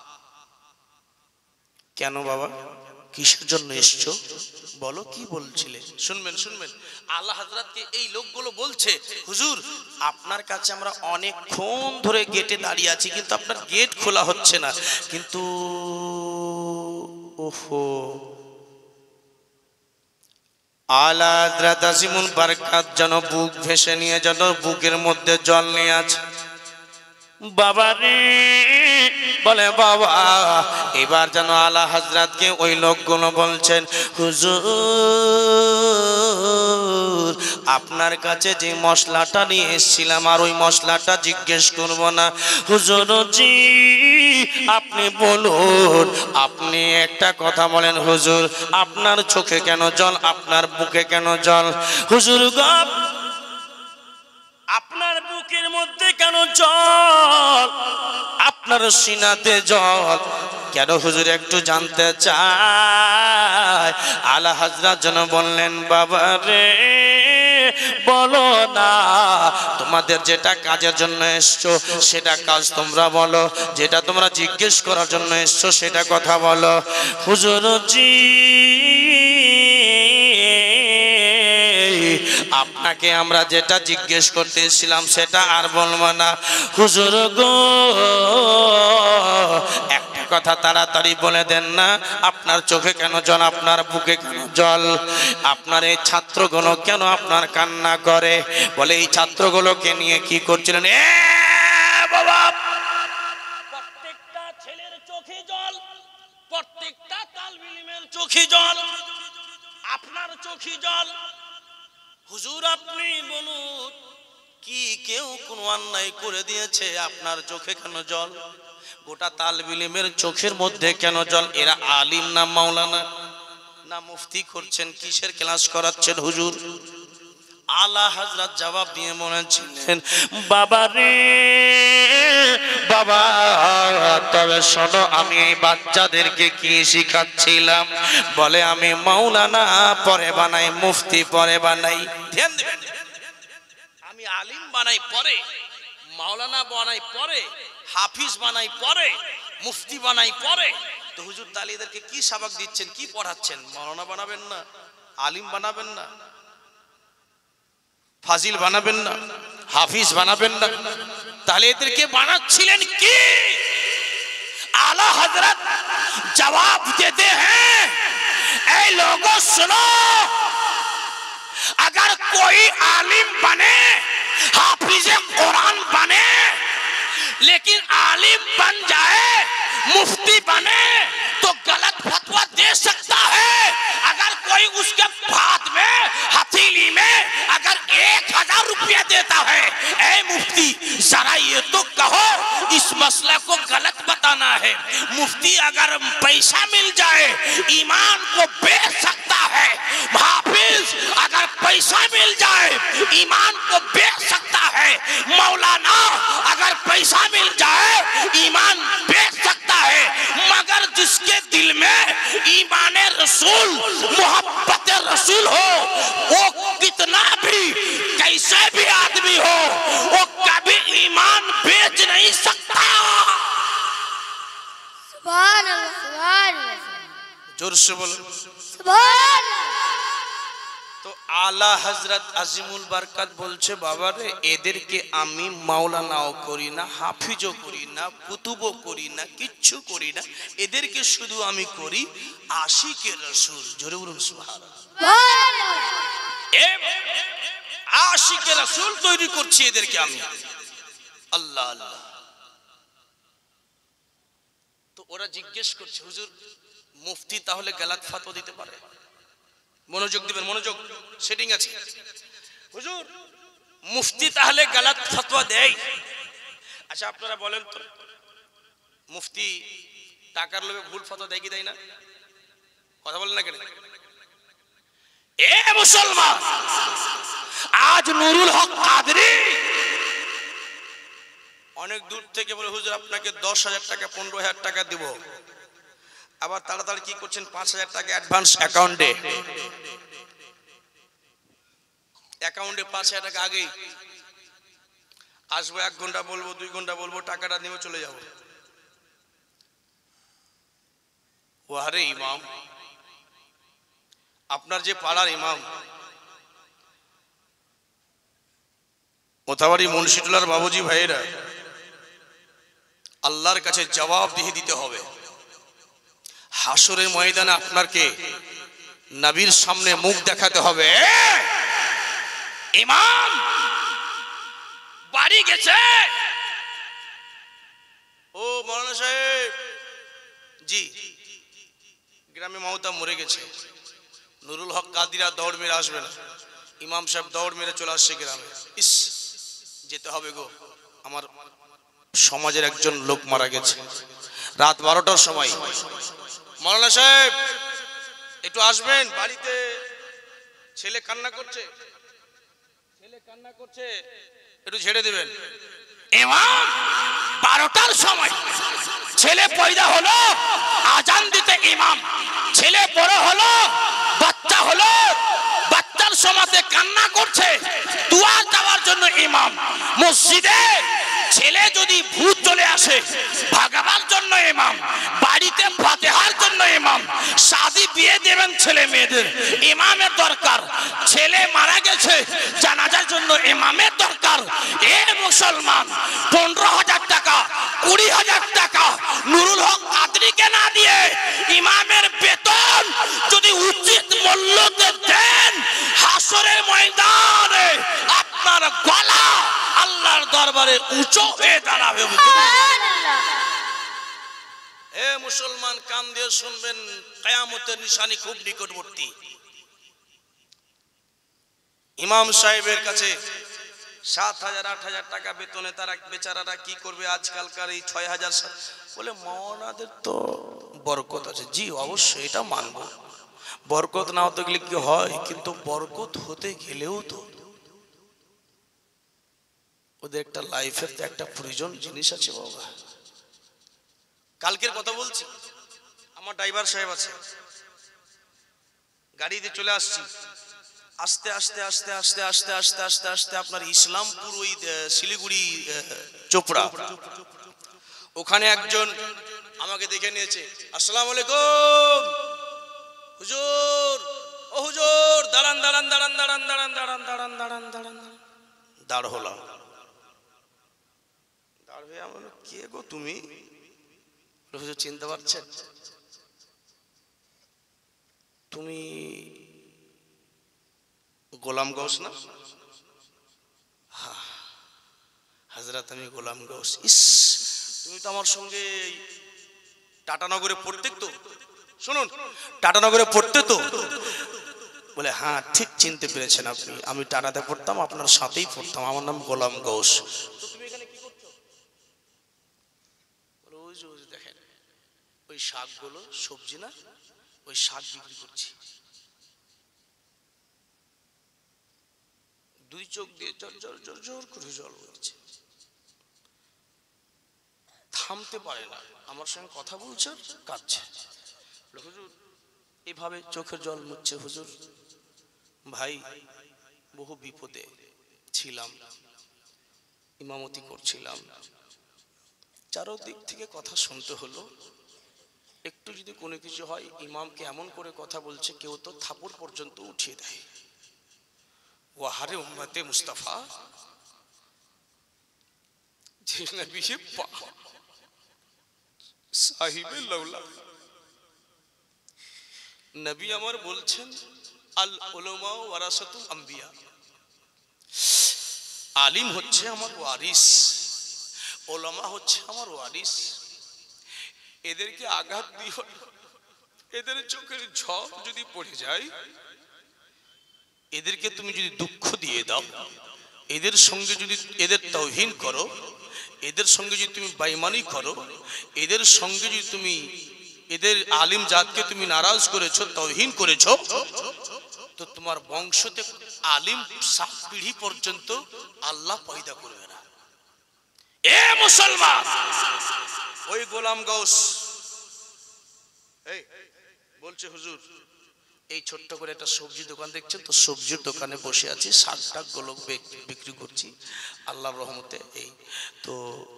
কেন বাবা, কিসের জন্য এসছো বলো, কি বলছিলে? শুনবেন শুনবেন, আলা হযরতকে এই লোকগুলো বলছে, হুজুর আপনার কাছে আমরা অনেকক্ষণ ধরে গেটে দাঁড়িয়ে আছি, কিন্তু আপনার গেট খোলা হচ্ছে না। কিন্তু ওহো, আলা হযরত আজিমুল বরকত যেন বুক ভেসে নিয়ে যেন বুকের মধ্যে জল নিয়ে আছে। বাবা রে, বলে বাবা, এবার যেন আলা হযরতকে ওই লোকগুলো বলছেন, হুজুর আপনার কাছে যে মশলাটা নিয়ে এসেছিলাম আর ওই মশলাটা জিজ্ঞেস করব না, হুজুর জি আপনি বলুন, আপনি একটা কথা বলেন, হুজুর আপনার চোখে কেন জল, আপনার বুকে কেন জল? হুজুর গো, আপনার বুকের মধ্যে কেন জল, আপনার সিনাতে জল কেন হুজুর একটু জানতে চাই। আলা হযরত যেন বললেন, বাবা রে বলো না, তোমাদের যেটা কাজের জন্য এসছো সেটা কাজ তোমরা বলো, যেটা তোমরা জিজ্ঞেস করার জন্য এসছো সেটা কথা বলো। হুজুর জি আপনাকে আমরা যেটা জিজ্ঞেস করতেছিলাম সেটা আর বলবো না। হুজুর গো, একটা কথা তাড়াতাড়ি বলে দেন না, আপনার চোখে কেন জল, আপনার বুকে কেন জল, আপনার এই ছাত্রগুলো কেন আপনার কান্না করে? বলে এই ছাত্রগুলোকে নিয়ে কি করছিলেন? এ বাবা, প্রত্যেকটা ছেলের চোখে জল, প্রত্যেকটা তালবে ইলমের চোখে জল, আপনার চোখে জল। হুজুর আপনি বলুন, কি কেউ কোনো অন্যায় করে দিয়েছে? আপনার চোখে কেন জল? গোটা তালবে ইলমের চোখের মধ্যে কেন জল? এরা আলিম না মাওলানা না মুফতি করছেন, কিসের ক্লাস করাচ্ছেন হুজুর? আলা হযরত জবাব দিয়ে বলেছিলেন, বাবা রে বাবা, তবে শোনো আমি এই বাচ্চাদেরকে কি শিখাচ্ছিলাম? বলে আমি মাওলানা পরে বানাই, মুফতি পরে বানাই। ধ্যান দিবেন, আমি আলিম বানাই পরে, মাওলানা বানাই পরে, হাফিজ বানাই পরে, মুফতি বানাই পরে। তো হুজুর তাহলে এদেরকে কি সবক দিচ্ছেন, কি পড়াচ্ছেন? মাওলানা বানাবেন না, আলিম বানাবেন না, ফাজিল বানাবেন না, হাফিজ বানাবেন না, তাহলে এদেরকে বানাচ্ছিলেন কি? आला हजरत जवाब देते हैं, ऐ लोगों सुनो, अगर कोई आलिम बने, हाफिज कुरान बने, लेकिन आलिम बन जाए, मुफ्ती बने तो गलत फतवा दे सकता है। अगर कोई उसके हाथ में हथेली में अगर एक हजार रुपया देता है, ऐ मुफ्ती जरा ये तो कहो, इस मसले को गलत बताना है। मुफ्ती अगर पैसा मिल जाए ईमान को बेच सकता है, हाफिज अगर पैसा मिल जाए ईमान को बेच सकता है, मौलाना अगर पैसा मिल जाए ईमान बेच सकता है, मगर जिसके दिल में ईमान रसूल मोहब्बत रसूल हो, वो कितना भी कैसे भी आदमी हो, वो कभी ईमान बेच नहीं सकता। सुभान अल्लाह, सुभान अल्लाह, जोर से बोलो सुभान अल्लाह। तो आला हजरत আজিমুল বরকত বলছে, বাবা রে এদেরকে আমি মাওলানাও করি না, হাফিজও করি না, কুতুবও করি না, কিচ্ছু করি না, এদেরকে শুধু আমি করি আশিকে রাসূল। জোরে বলুন সুবহানাল্লাহ। এ আশিকে রাসূল তৈরি করছি এদেরকে আমি। আল্লাহ আল্লাহ। তো ওরা জিজ্ঞেস করছে, হুজুর মুফতি তাহলে গলত ফতোয়া দিতে পারে? মনোযোগ দিবেন, মনোযোগ, সেটিং আছে। হুজুর মুফতি তাহলে গলত ফতোয়া দেয়? আচ্ছা আপনারা বলেন তো, মুফতি টাকার লোভে ভুল ফতোয়া দেয় কি দেয় না? কথা বলেন না কেন? এ মুসলমান, আজ নুরুল হক কাদরি অনেক দূর থেকে বলে, হুজুর আপনাকে দশ হাজার টাকা পনেরো হাজার টাকা দিব, আবার তাড়াতাড়ি কি করছেন, পাঁচ হাজার টাকা অ্যাডভান্স অ্যাকাউন্টে, অ্যাকাউন্টে পাঁচ হাজার টাকা আগেই আসবো, এক ঘন্টা বলবো, দুই ঘন্টা বলবো, টাকাটা নিয়ে চলে যাবো। ওয়ারে ইমাম, আপনার যে পাড়ার ইমাম মোতাবাড়ি মুন্সিটুলার বাবুজি ভাইয়েরা, আল্লাহর কাছে জবাব দিয়ে দিতে হবে। হাসরের ময়দানে আপনাকে নবীর সামনে মুখ দেখাতে হবে। ইমাম বাড়ি গেছে? ও মৌলানা সাহেব, জি গ্রামে মমতা মরে গেছে। নুরুল হক কাদিরা দৌড় মেরে আসবে না, ইমাম সাহেব দৌড় মেরে চলে আসছে গ্রামে। ইস যেতে হবে গো, আমার সমাজের একজন লোক মারা গেছে। রাত বারোটার সময়, মৌলানা সাহেব একটু আসবেন, বাড়িতে ছেলে কান্না করছে, ছেলে কান্না করছে, একটু ঝেড়ে দেবেন। ইমাম বারোটার সময় ছেলে পয়দা হলো, আজান দিতে ইমাম, ছেলে বড় হলো, বাচ্চা হলো, বাচ্চার সমাজে কান্না করছে, দোয়া দেওয়ার জন্য ইমাম। মসজিদে ছেলে যদি ভূত চলে আসে ভাগাবার জন্য ইমাম, বাড়িতে ফাতিহার জন্য ইমাম, শাদি বিয়ে দেবেন ছেলে মেয়েদের, ইমামের দরকার। ছেলে মারা গেছে জানাজার জন্য ইমামের দরকার। এ মুসলমান, পনেরো হাজার টাকা কুড়ি হাজার টাকা নুরুল হক কাদরিকে না দিয়ে ইমামের বেতন যদি উচিত মূল্যতে দেন, হাসরের ময়দানে আপনার গলা আল্লাহর দরবারে উঁচু হয়ে দাঁড়াবে। এ মুসলমান, কান দিয়ে শুনবেন, কিয়ামতের নিশানি খুব নিকটবর্তী। ইমাম সাহেবের কাছে সাত হাজার আট হাজার টাকা বেতনে তারা বেচারারা কি করবে আজকালকার এই ছয় হাজার? বলে মাওলানাদের তো বরকত আছে। জি অবশ্যই, এটা মানবো, বরকত না হতে গেলে কি হয়, কিন্তু বরকত হতে গেলেও তো ওদের একটা লাইফের তো একটা প্রয়োজন জিনিস আছে বাবা। কালকের কথা বলছি, আমার ড্রাইভার সাহেব আছে, গাড়িতে চলে আসছি, আস্তে আস্তে আস্তে আস্তে আস্তে আস্তে আস্তে আস্তে আপনার ইসলামপুর ওই শিলিগুড়ি চোপড়া, ওখানে একজন আমাকে দেখে নিয়েছে। আসসালামু আলাইকুম হুজুর, ও হুজুর দাঁড়ান দাঁড়ান দাঁড়ান দাঁড়ান দাঁড়ান দাঁড়ান দাঁড়ান দাঁড়ান দাঁড়ান দাঁড় হলাম। দাঁড় হয়ে আমার, কে গো তুমি? হুজুর চিনতে পারছেন? তুমি গোলাম গৌস না? হাজরাত আমি গোলাম গৌস। ইস, তুমি তো আমার সঙ্গে টাটানগরে পড়তে তো। শুনুন, টাটানগরে পড়তে তো? বলে হ্যাঁ, ঠিক চিনতে পেরেছেন আপনি। আমি টাটাতে পড়তাম, আপনার সাথেই পড়তাম, আমার নাম গোলাম গৌস। তুমি এখানে কি করছো? বলে ওই যে ওই দেখেন ওই শাকগুলো, সবজি না, ওই শাক বিক্রি করছি। দুই চোখ দিয়ে জল জল জল জল করে জল বলছে, থামতে পারে না, আমার সঙ্গে কথা বলছে, কাঁদছে। হুজুর এভাবে চোখের জল মুছছে। হুজুর ভাই, বহু বিপদে ছিলাম, ইমামতি করছিলাম, চারদিক থেকে কথা শুনতে হলো। একটু যদি কোনো কিছু হয়, ইমামকে এমন করে কথা বলছে, কেউ তো থাপড় পর্যন্ত উঠিয়ে দেয়। ওয়াহারে উম্মতে মুস্তাফা, যে নবী পাক সাহিবে লাউলা, নবী আমার বলছেন আল উলামা ওয়ারাসাতুল আম্বিয়া, আলিম হচ্ছে আমার ওয়ারিস, ওলামা হচ্ছে আমার ওয়ারিস। এদেরকে আঘাত দিও, এদের চোখের ঝড় যদি পড়ে যায়, এদেরকে তুমি যদি দুঃখ দিয়ে দাও, এদের সঙ্গে যদি এদের তাওহীন করো, এদের সঙ্গে যদি তুমি বেঈমানি করো, এদের সঙ্গে যদি তুমি এদের আলিম জাতকে তুমি নারাজ করেছো, তাওহীন করেছো, তো তোমার বংশতে আলিম সাত পিঢ়ি পর্যন্ত আল্লাহ পয়দা করবে না। এ মুসলমান, ওই গোলাম গৌস এই বলছে হুজুর এই ছোট্ট করে একটা সবজি দোকান দেখছেন তো, সবজির দোকানে বসে আছি, শাক টাক গুলো বিক্রি করছি আল্লাহর রহমতে। এই তো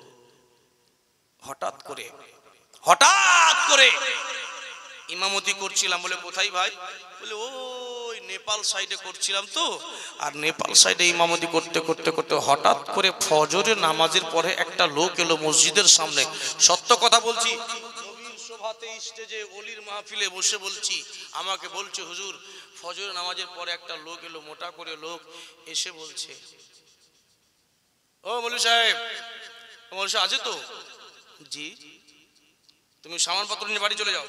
হঠাৎ করে হঠাৎ করে ইমামতি করছিলাম। বলে কোথায় ভাই? বলে ওই নেপাল সাইডে করছিলাম তো, আর নেপাল সাইডে ইমামতি করতে করতে করতে হঠাৎ করে ফজরের নামাজের পরে একটা লোক এলো মসজিদের সামনে। সত্য কথা বলছি, নবীর শোভাতে স্টেজে ওলির মাহফিলে বসে বলছি, আমাকে বলছে হুজুর ফজরের নামাজের পরে একটা লোক এলো, মোটা করে লোক এসে বলছে, ও মৌলভী সাহেব, মৌলভী সাহেব আছে তো? জি। তুমি সামানপত্র নিয়ে বাড়ি চলে যাও।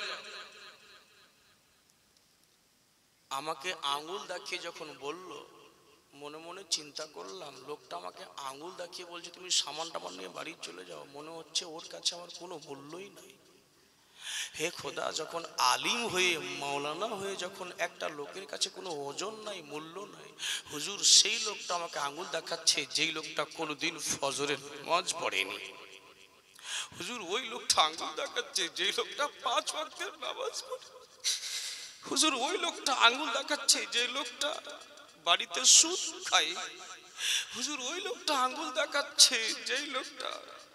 আমাকে আঙ্গুল দেখিয়ে যখন বলল, মনে মনে চিন্তা করলাম, লোকটা আমাকে আঙ্গুল দেখিয়ে বলছে তুমি সামান টামান নিয়ে বাড়ি চলে যাও, মনে হচ্ছে ওর কাছে আমার কোনো মূল্যই নাই। হে খোদা, যখন আলিম হয়ে মাওলানা হয়ে যখন একটা লোকের কাছে কোনো ওজন নাই, মূল্য নাই, হুজুর সেই লোকটা আমাকে আঙ্গুল দেখাচ্ছে যেই লোকটা কোনোদিন ফজরের নামাজ পড়েনি। হুজুর ওই লোকটা আঙ্গুল দেখাচ্ছে যেই লোকটা পাঁচ ওয়াক্তের নামাজ পড়ে। হুজুর ওই লোকটা আঙ্গুল দেখাচ্ছে যে লোকটা বাড়িতে সুদ খায়। হুজুর ওই লোকটা আঙ্গুল দেখাচ্ছে যেই লোকটা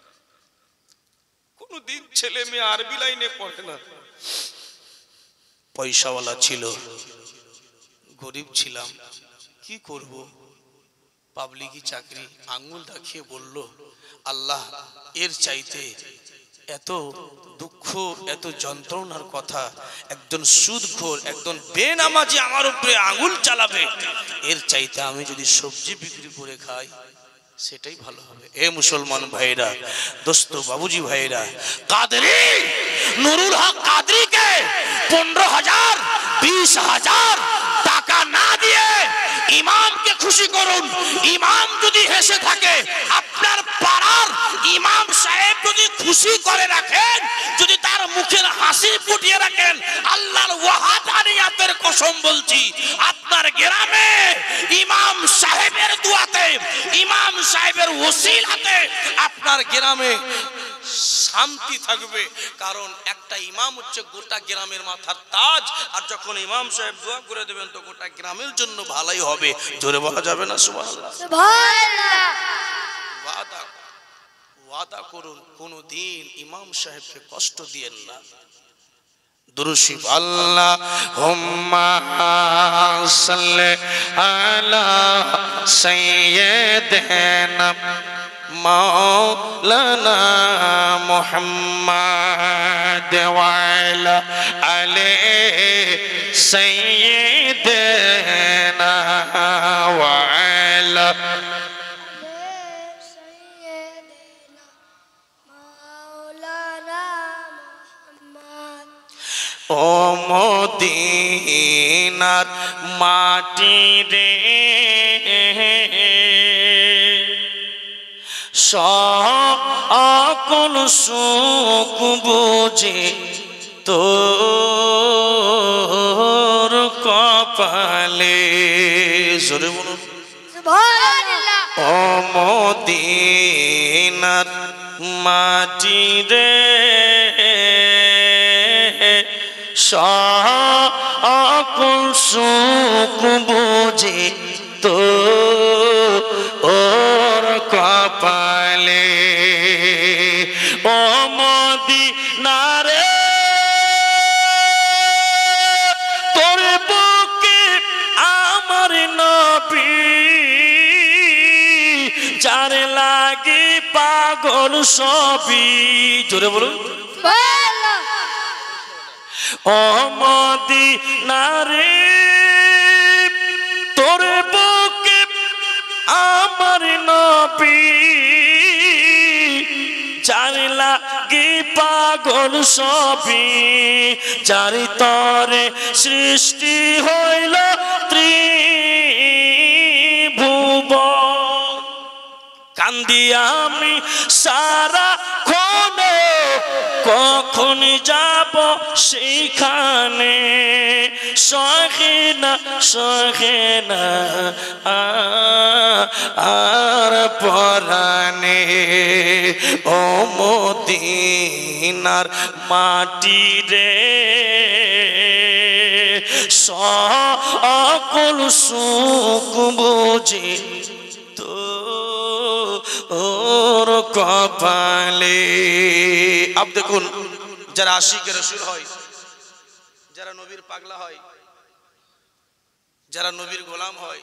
কোনদিন ছেলে মেয়ে আরবি লাইনে পড়ে না। পয়সাওয়ালা ছিল, গরিব ছিলাম, কি করব, পাবলিকি চাকরি। আঙ্গুল দেখিয়ে বলল, আল্লাহ এর চাইতে এত দুঃখ, এত যন্ত্রণার কথা একজন সুদখোর, একজন বেনামাজি আমার উপরে আঙ্গুল চালাবে, এর চাইতে আমি যদি সবজি বিক্রি করে খাই সেটাই ভালো হবে। এ মুসলমান ভাইরা, দোস্ত বাবুজি ভাইরা, কাদরি নুরুল হক কাদরিকে পনেরো হাজার বিশ হাজার টাকা না দিয়ে ইমামকে খুশি করুন। ইমাম যদি হেসে থাকে, আপনার পাড়ার ইমাম সাহেব যদি খুশি করে রাখেন, যদি তার মুখের হাসি ফুটিয়ে রাখেন, আল্লাহর ওয়াহাদানিয়াতের কসম বলছি, আপনার গ্রামে ইমাম সাহেবের দুয়াতে, ইমাম সাহেবের ওসিলাতে আপনার গ্রামে শান্তি থাকবে। কারণ একটা ইমাম হচ্ছে গোটা গ্রামের মাথার তাজ, আর যখন ইমাম সাহেব দোয়া করে দেবেন তো গোটা গ্রামের জন্য ভালোই হবে। জোরে বলা যাবে না সুবহানাল্লাহ? সুবহানাল্লাহ। ওয়াদা ওয়াদা করুন, কোনদিন ইমাম সাহেবকে কষ্ট দিয়েন না। দুরূদ শরীফ, আল্লাহুম্মা সাল্লি আলা সাইয়্যিদিনা মাওলানা মুহাম্মদ ওয়া আলা আলি সাইয়্যিদিনা ওয়া আলা ও মদিনার মাটি রে সকল সুখ বুঝে তোর কপালে জোরে বলুন সুবহানাল্লাহ। ও মদিনার মাটি রে সকল সুখ বুঝে তো ওর কপালে ও মদিনারে তোর বুকে আমার নবী যার লাগে পাগল সবই জোরে বলুন সুবহানাল্লাহ। ও মদিনারে তোর বুকে আমার নবী যার লাগে পাগল সবই যার তরে সৃষ্টি হইল ত্রিভুবন কান্দি আমি সারা ক্ষণে কখন যাব সেখানে সহে না সহে না আর পরানে ও মদিনার মাটি রে সকল সুখ বুঝে তো ওর কপালে আপ দেখুন যারা আশিকে রাসূল হয় যারা নবীর পাগলা হয় যারা নবীর গোলাম হয়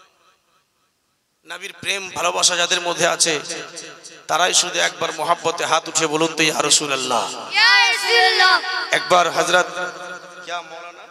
নবীর প্রেম ভালোবাসা যাদের মধ্যে আছে তারাই শুধু একবার মোহাব্বতে হাত উঠে বলুন তো ইয়া রাসূলুল্লাহ ইয়া রাসূলুল্লাহ। একবার হযরত क्या मौलाना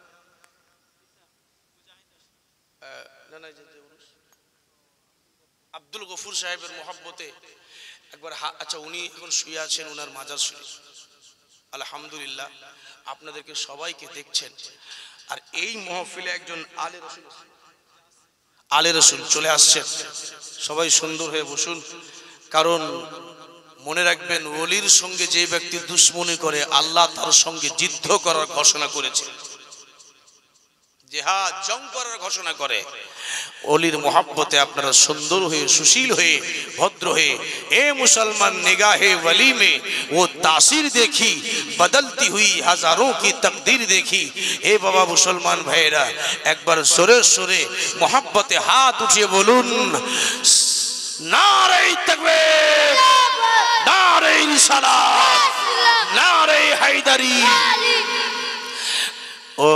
আব্দুল গফুর সাহেবের মোহাব্বতে একবার আচ্ছা উনি এখন শুয়ে আছেন ওনার মাজার শরীফ আলহামদুলিল্লাহ আপনাদেরকে সবাইকে দেখছেন আর এই মাহফিলে একজন আলে রাসূল আলে রাসূল চলে আসছেন সবাই সুন্দর হয়ে বসুন কারণ মনে রাখবেন ওলির সঙ্গে যে ব্যক্তি দুশমনি করে আল্লাহ তার সঙ্গে যুদ্ধ করার ঘোষণা করেছে জিহাদ জং করার ঘোষণা করে ওলির মোহাব্বতে আপনারা সুন্দর হয়ে সুশীল হয়ে ভদ্র হয়ে এ মুসলমান निगाहे वली में वो तासीर देखी बदलती हुई हजारों की तकदीर देखी हे बाबा मुसलमान भाईरा একবার জোরে জোরে মোহাব্বতে হাত উঠিয়ে বলুন নারে তাকবীর নারে রিসালাত নারে হায়দারি ও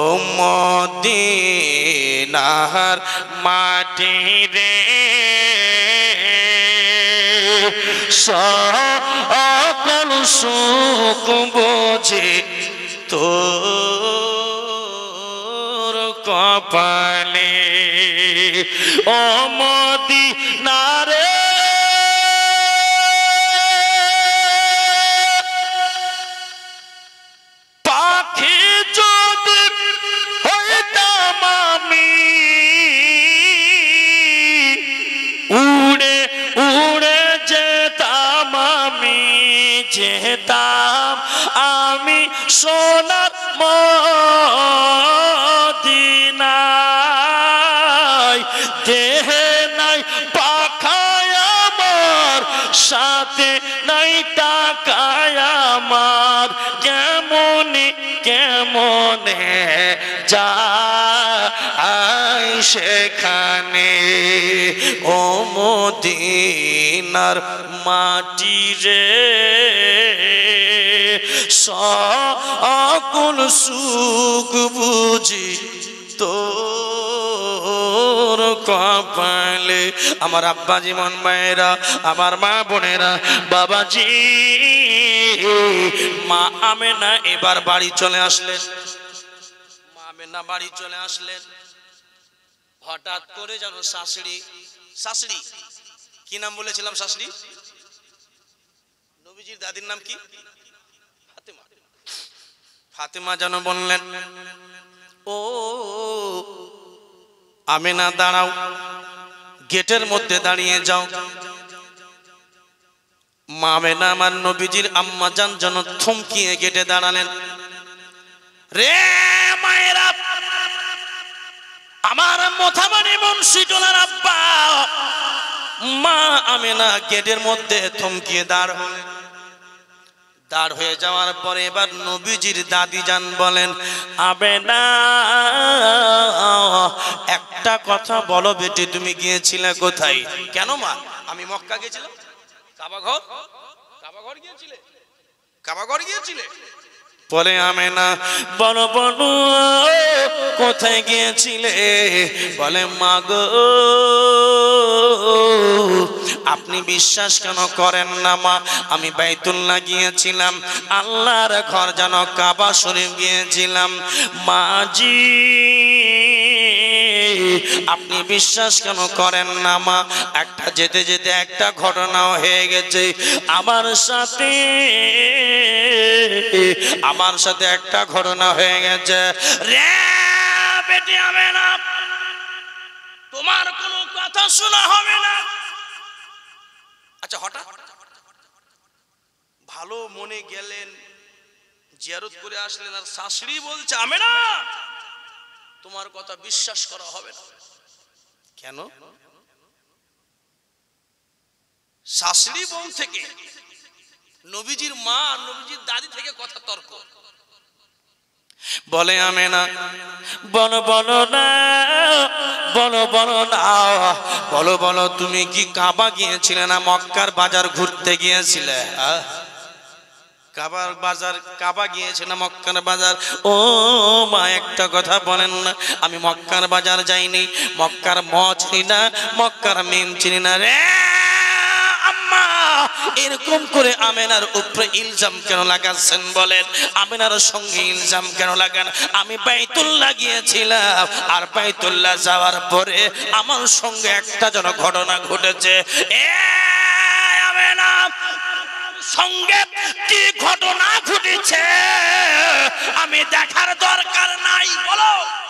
মদিনার মাটি রে সকল সুখ বোঝে তোর কপালে ও মদিনারে পাখি যদি হইতাম আমি উড়ে উড়ে যেতাম আমি যেতাম আমি সোনার মদিনায় দেহে নাই পাখায় আমার সাথে নাই টাকায় আমার কেমনে কেমনে যাই সেখানে ও মদিনার মাটি রে সকল সুখ বুঝি তোর তোর কপালে। আমার আব্বা জীবন মায়েরা, আমার মা বোনেরা, বাবাজি, মা আমেনা এবার বাড়ি চলে আসলেন। মা আমেনা বাড়ি চলে আসলেন। হঠাৎ করে যেন শাশুড়ি, শাশুড়ি কি নাম বলেছিলাম? শাশুড়ি নবীজির দাদির নাম কি? ফাতেমা। ফাতেমা যেন বললেন, ও আমেনা দাঁড়াও, গেটের মধ্যে দাঁড়িয়ে যাও। মা আমেনা আমার নবীজির আম্মা জান যেন থমকিয়ে গেটে দাঁড়ালেন। রে মায়েরা, আমার মোথামানি মুন্সিটোলার আব্বা মা আমেনা গেটের মধ্যে থমকিয়ে দাঁড় হলেন। দাঁড় হয়ে যাওয়ার পরে এবার নবীজির দাদি জান বলেন, আমেনা একটা কথা বলো বেটি, তুমি গিয়েছিলে কোথায়? কেন মা? আমি মক্কা গিয়েছিলাম। কাবা ঘর, কাবা ঘর গিয়েছিলে? কাবা ঘর গিয়েছিলে? পরে আমেনা, বলো বলো কোথায় গিয়েছিলে? বলে, মা গো আপনি বিশ্বাস কেন করেন না মা, আমি বাইতুল্লাহ গিয়েছিলাম, আল্লাহর ঘর যেন কাবা শরীফ গিয়েছিলাম। মাজি আপনি বিশ্বাস কেন করেন না মা, একটা যেতে যেতে একটা ঘটনাও হয়ে গেছে আমার সাথে, আমার সাথে একটা ঘটনা হয়ে গেছে। রে বেটি আমেনা, তোমার কোনো কথা শোনা হবে না। আচ্ছা, হঠাৎ ভালো মনে গেলেন, জিয়ারত করে আসলেন, আর শাশুড়ি বলছে, আমেনা তোমার কথা বিশ্বাস করা হবে না। কেন? শাশুড়ি বউ থেকে, নবীজির মা আর নবীজির দাদি থেকে কথা তর্ক। বলে আমেনা, বলো বলো না, বলো বলো না, বলো বলো তুমি কি কাবা গিয়েছিলে না মক্কার বাজার ঘুরতে গিয়েছিলে? কাবার বাজার, কাবা গিয়েছে না মক্কার বাজার? ও মা একটা কথা বলেন না, আমি মক্কার বাজার যাইনি, মক্কার ম চিনি না, মক্কার মিম চিনি না। রে আম্মা এরকম করে আমেনার উপরে ইলজাম কেন লাগাচ্ছেন বলেন? আমেনার সঙ্গে ইলজাম কেন লাগান? আমি বাইতুল্লাহ গিয়েছিলাম, আর বাইতুল্লাহ যাওয়ার পরে আমার সঙ্গে একটা যেন ঘটনা ঘটেছে। এ আমেনা সঙ্গে কি ঘটনা ঘটেছে আমি দেখার দরকার নাই, বলো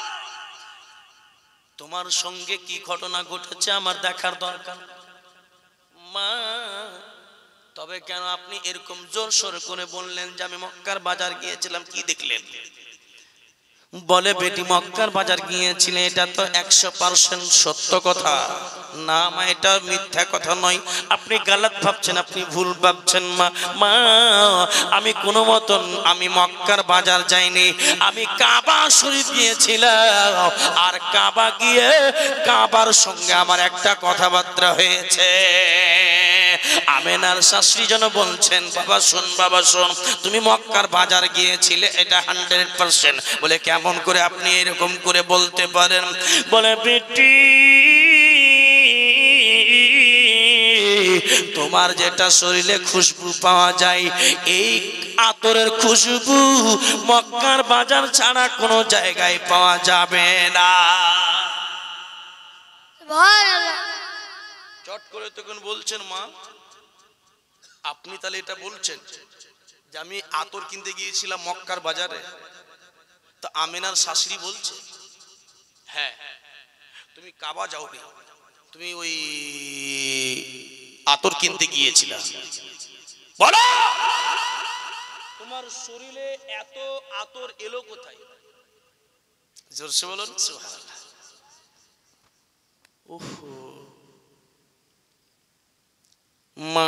তোমার সঙ্গে কি ঘটনা ঘটেছে আমার দেখার দরকার। মা তবে কেন আপনি এরকম জোর সোর করে বললেন যে আমি মক্কার বাজার গিয়েছিলাম, কি দেখলেন? বলে, বেটি মক্কার বাজার গিয়েছিলে এটা তো একশো পার্সেন্ট সত্য কথা না মা, এটা মিথ্যা কথা নয়, আপনি গালাত ভাবছেন, আপনি ভুল ভাবছেন মা। মা আমি কোনো মতন আমি মক্কার বাজার যাইনি, আমি কাবা শরীফ গিয়েছিলাম, আর কাবা গিয়ে কাবার সঙ্গে আমার একটা কথাবার্তা হয়েছে। আমেনার শাশুড়ি যেন বলছেন, বাবা শোন, বাবা শোন, তুমি মক্কার বাজার গিয়েছিলে এটা হান্ড্রেড পার্সেন্ট। বলে, কেমন করে আপনি এরকম করে বলতে পারেন? বলে, বেটি তোমার যেটা শরীরে খুশবু পাওয়া যায়, এই আতরের খুশবু মক্কার বাজার ছাড়া কোনো জায়গায় পাওয়া যাবে না। চট করে তখন বলছেন, মা আপনি তাহলে এটা বলছেন যে আমি আতর কিনতে গিয়েছিলাম মক্কার বাজারে? তো আমেনার শাশুড়ি বলছে, হ্যাঁ তুমি কাবা যাওনি, তুমি ওই আতর কিনতে গিয়েছিলা। বলো তোমার শরীরে এত আতর এলো কোথায়? জোরসে বলুন সুবহানাল্লাহ। ওহো মা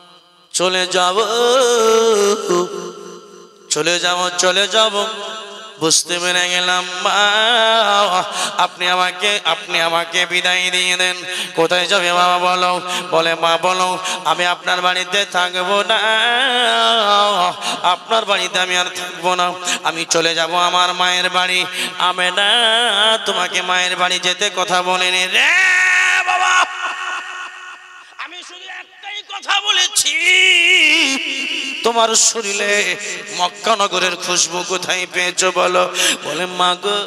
চলে যাব, চলে যাব, চলে যাব, বুঝতে পেরে গেলাম মা আপনি আমাকে আপনি আমাকে বিদায় দিয়ে দেন। কোথায় যাবে বাবা বলো? বলে মা বলো আমি আপনার বাড়িতে থাকবো না, আপনার বাড়িতে আমি আর থাকবো না, আমি চলে যাব আমার মায়ের বাড়ি। আমেনা তোমাকে মায়ের বাড়ি যেতে কথা বলেনি রে বাবা, আমি শুধু একটাই কথা বলেছি, তোমার শরীরে মক্কা নগরের খুশবু কোথায় পেয়েছো বলো? বলে মা গো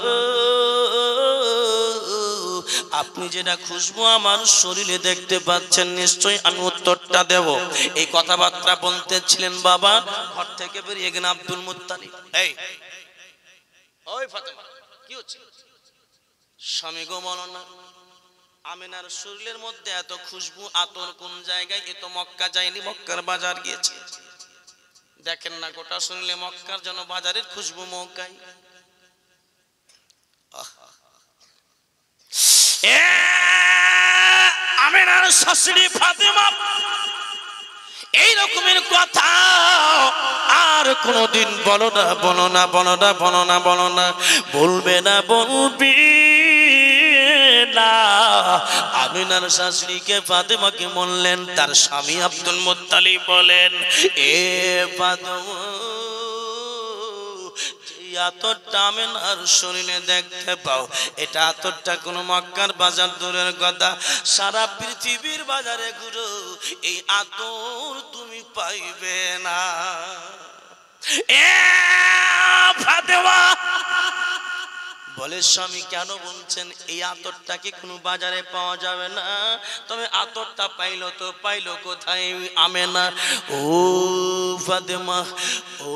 আপনি যেটা খুশবু আমার শরীরে দেখতে পাচ্ছেন নিশ্চয়ই আমি উত্তরটা দেব। এই কথাবার্তা বলতেছিলেন বাবা, ঘর থেকে বেরিয়ে গেলেন আব্দুল মুত্তালিব। এই ওই ফাতেমা কি হচ্ছে? স্বামী গো বলো না আমিনার শরীরের মধ্যে এত খুশবু আতর কোন জায়গায়? এ তো মক্কা যায়নি, মক্কার বাজার গিয়েছে। দেখেন না গোটা শরীরে মক্কার জন্য বাজারের খুশবু মক্কায়। আমিনার শাশুড়ি ফাতেমা এই রকমের কথা আর কোনদিন বলো না বলো না বলো না বলো না বলো না বলবে না বলবি না। আমিনার শাশুড়িকে ফাতেমাকে বললেন, তার স্বামী আব্দুল মুত্তালিব বলেন এ ফাতেমা আতরটা আমিনার শরীরে দেখতে পাও, এটা আতরটা কোনো মক্কার বাজার দূরের কথা, সারা পৃথিবীর বাজারে ঘুরো এই আতর তুমি পাইবে না। এ ফাতেমা বলে স্বামী কেন বলছেন? এই আতরটা কি কোনো বাজারে পাওয়া যাবে না? তবে আতরটা পাইলো তো পাইলো কোথায়? আমেনা ও ফাতেমা ও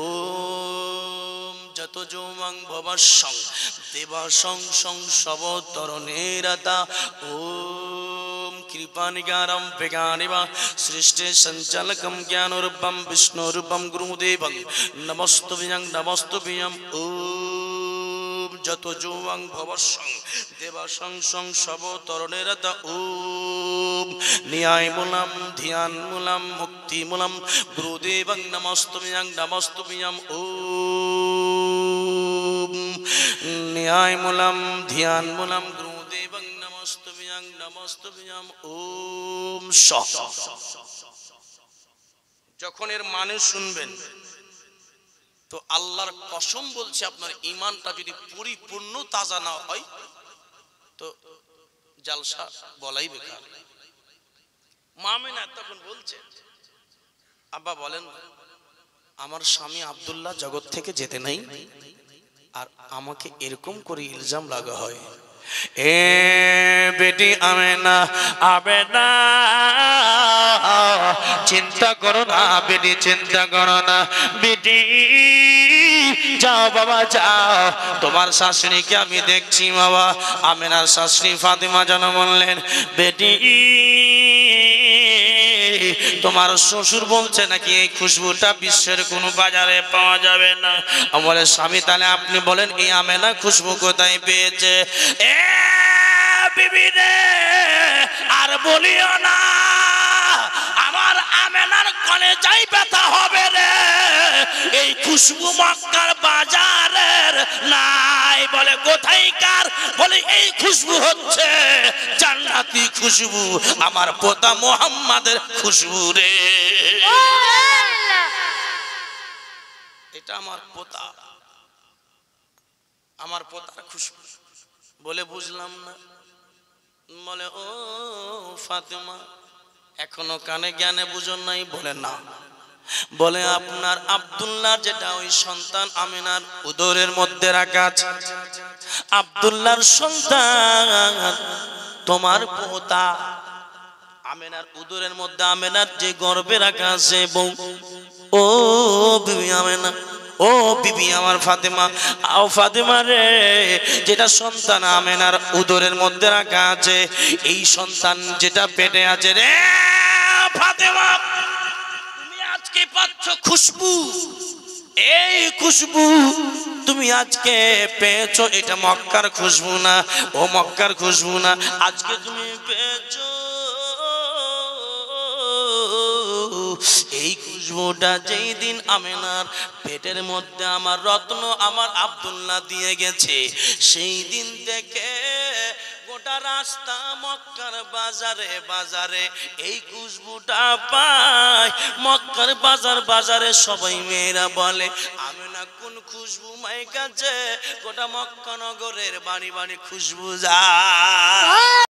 যত যৌমাং ভবসং দেবাসং সং সবতরণেরতা ওম কৃপানিগারম বেগানিবা সৃষ্টি সঞ্চালকম জ্ঞানরূপম বিষ্ণুরূপম গুরুদেবং নমস্তুভ্যং নমস্তুভ্যং ওম যত যৌমাং ভবসং দেবাসং সং সবতরণেরতা ওম ন্যায়মূলম ধ্যানমূলম মুক্তিমূলম গুরুদেবং নমস্তুভ্যং নমস্তুভ্যং ওম ন্যায়মূলম ধ্যানমূলম গুরুদেবং নমস্তুভ্যং নমস্তুভ্যং ওম সহ। যখন এর মানে শুনবেন তো আল্লাহর কসম বলছে আপনার ঈমানটা যদি পরিপূর্ণ তাজা না হয় তো জালসা বলাই বেকার। মামিনা তখন বলছে আব্বা বলেন আমার স্বামী আব্দুল্লাহ জগৎ থেকে যেতে নাই আর আমাকে এরকম করে ইলজাম লাগা হয়। এ বেটি আমেনা আবেনা চিন্তা করো না বেটি, চিন্তা করো না বেটি, যাও বাবা যাও, তোমার শাশুড়িকে আমি দেখছি বাবা। আমেনার শাশুড়ি ফাতেমা যেন বললেন বেটি তোমার শ্বশুর বলছে নাকি এই খুশবুটা বিশ্বের কোনো বাজারে পাওয়া যাবে না। বলে স্বামী তাহলে আপনি বলেন এই আমেনা খুশবু কোথায় পেয়েছে? এ বিবি রে আর বলিও না, আমার আমেনার কলেজায় ব্যথা হবে রে, এই খুশবু মক্কার বাজারের নাই। বলে কোথায় কার? বলে এই খুশবু হচ্ছে জান্নাতি খুশবু, আমার পোতা মুহাম্মাদের খুশবু রে, এটা আমার পোতা, আমার পোতার খুশবু। বলে বুঝলাম না। বলে ও ফাতেমা এখনো কানে জ্ঞানে বুঝন নাই? বলে না। বলে আপনার আব্দুল্লাহ যেটা ওই সন্তান আমিনার উদরের মধ্যে রাখা আছে, আব্দুল্লাহর সন্তান তোমার পোতা আমিনার উদরের মধ্যে, আমিনার যে গর্ভে রাখা আছে বউ, ও বিবি আমিনা, ও বিবি আমার ফাতেমা, আও ফাতেমা রে, যেটা সন্তান আমিনার উদরের মধ্যে রাখা আছে, এই সন্তান যেটা পেটে আছে রে ফাতেমা, তুমি আজকে পাচ্ছ খুশবু, এই খুশবু তুমি আজকে পেয়েছো, এটা মক্কার খুশবু না, ও মক্কার খুশবু না, আজকে তুমি পেয়েছো এই খুশবুটা যেই দিন আমেনার পেটের মধ্যে আমার রত্ন আমার আব্দুল্লাহ দিয়ে গেছে, সেই দিন থেকে গোটা রাস্তা মক্কার বাজারে বাজারে এই খুশবুটা পায়। মক্কার বাজার বাজারে সবাই মেয়েরা বলে আমেনা কোন খুশবু মাইকাছে, গোটা মক্কা নগরের বাড়ি বাড়ি খুশবু যায়।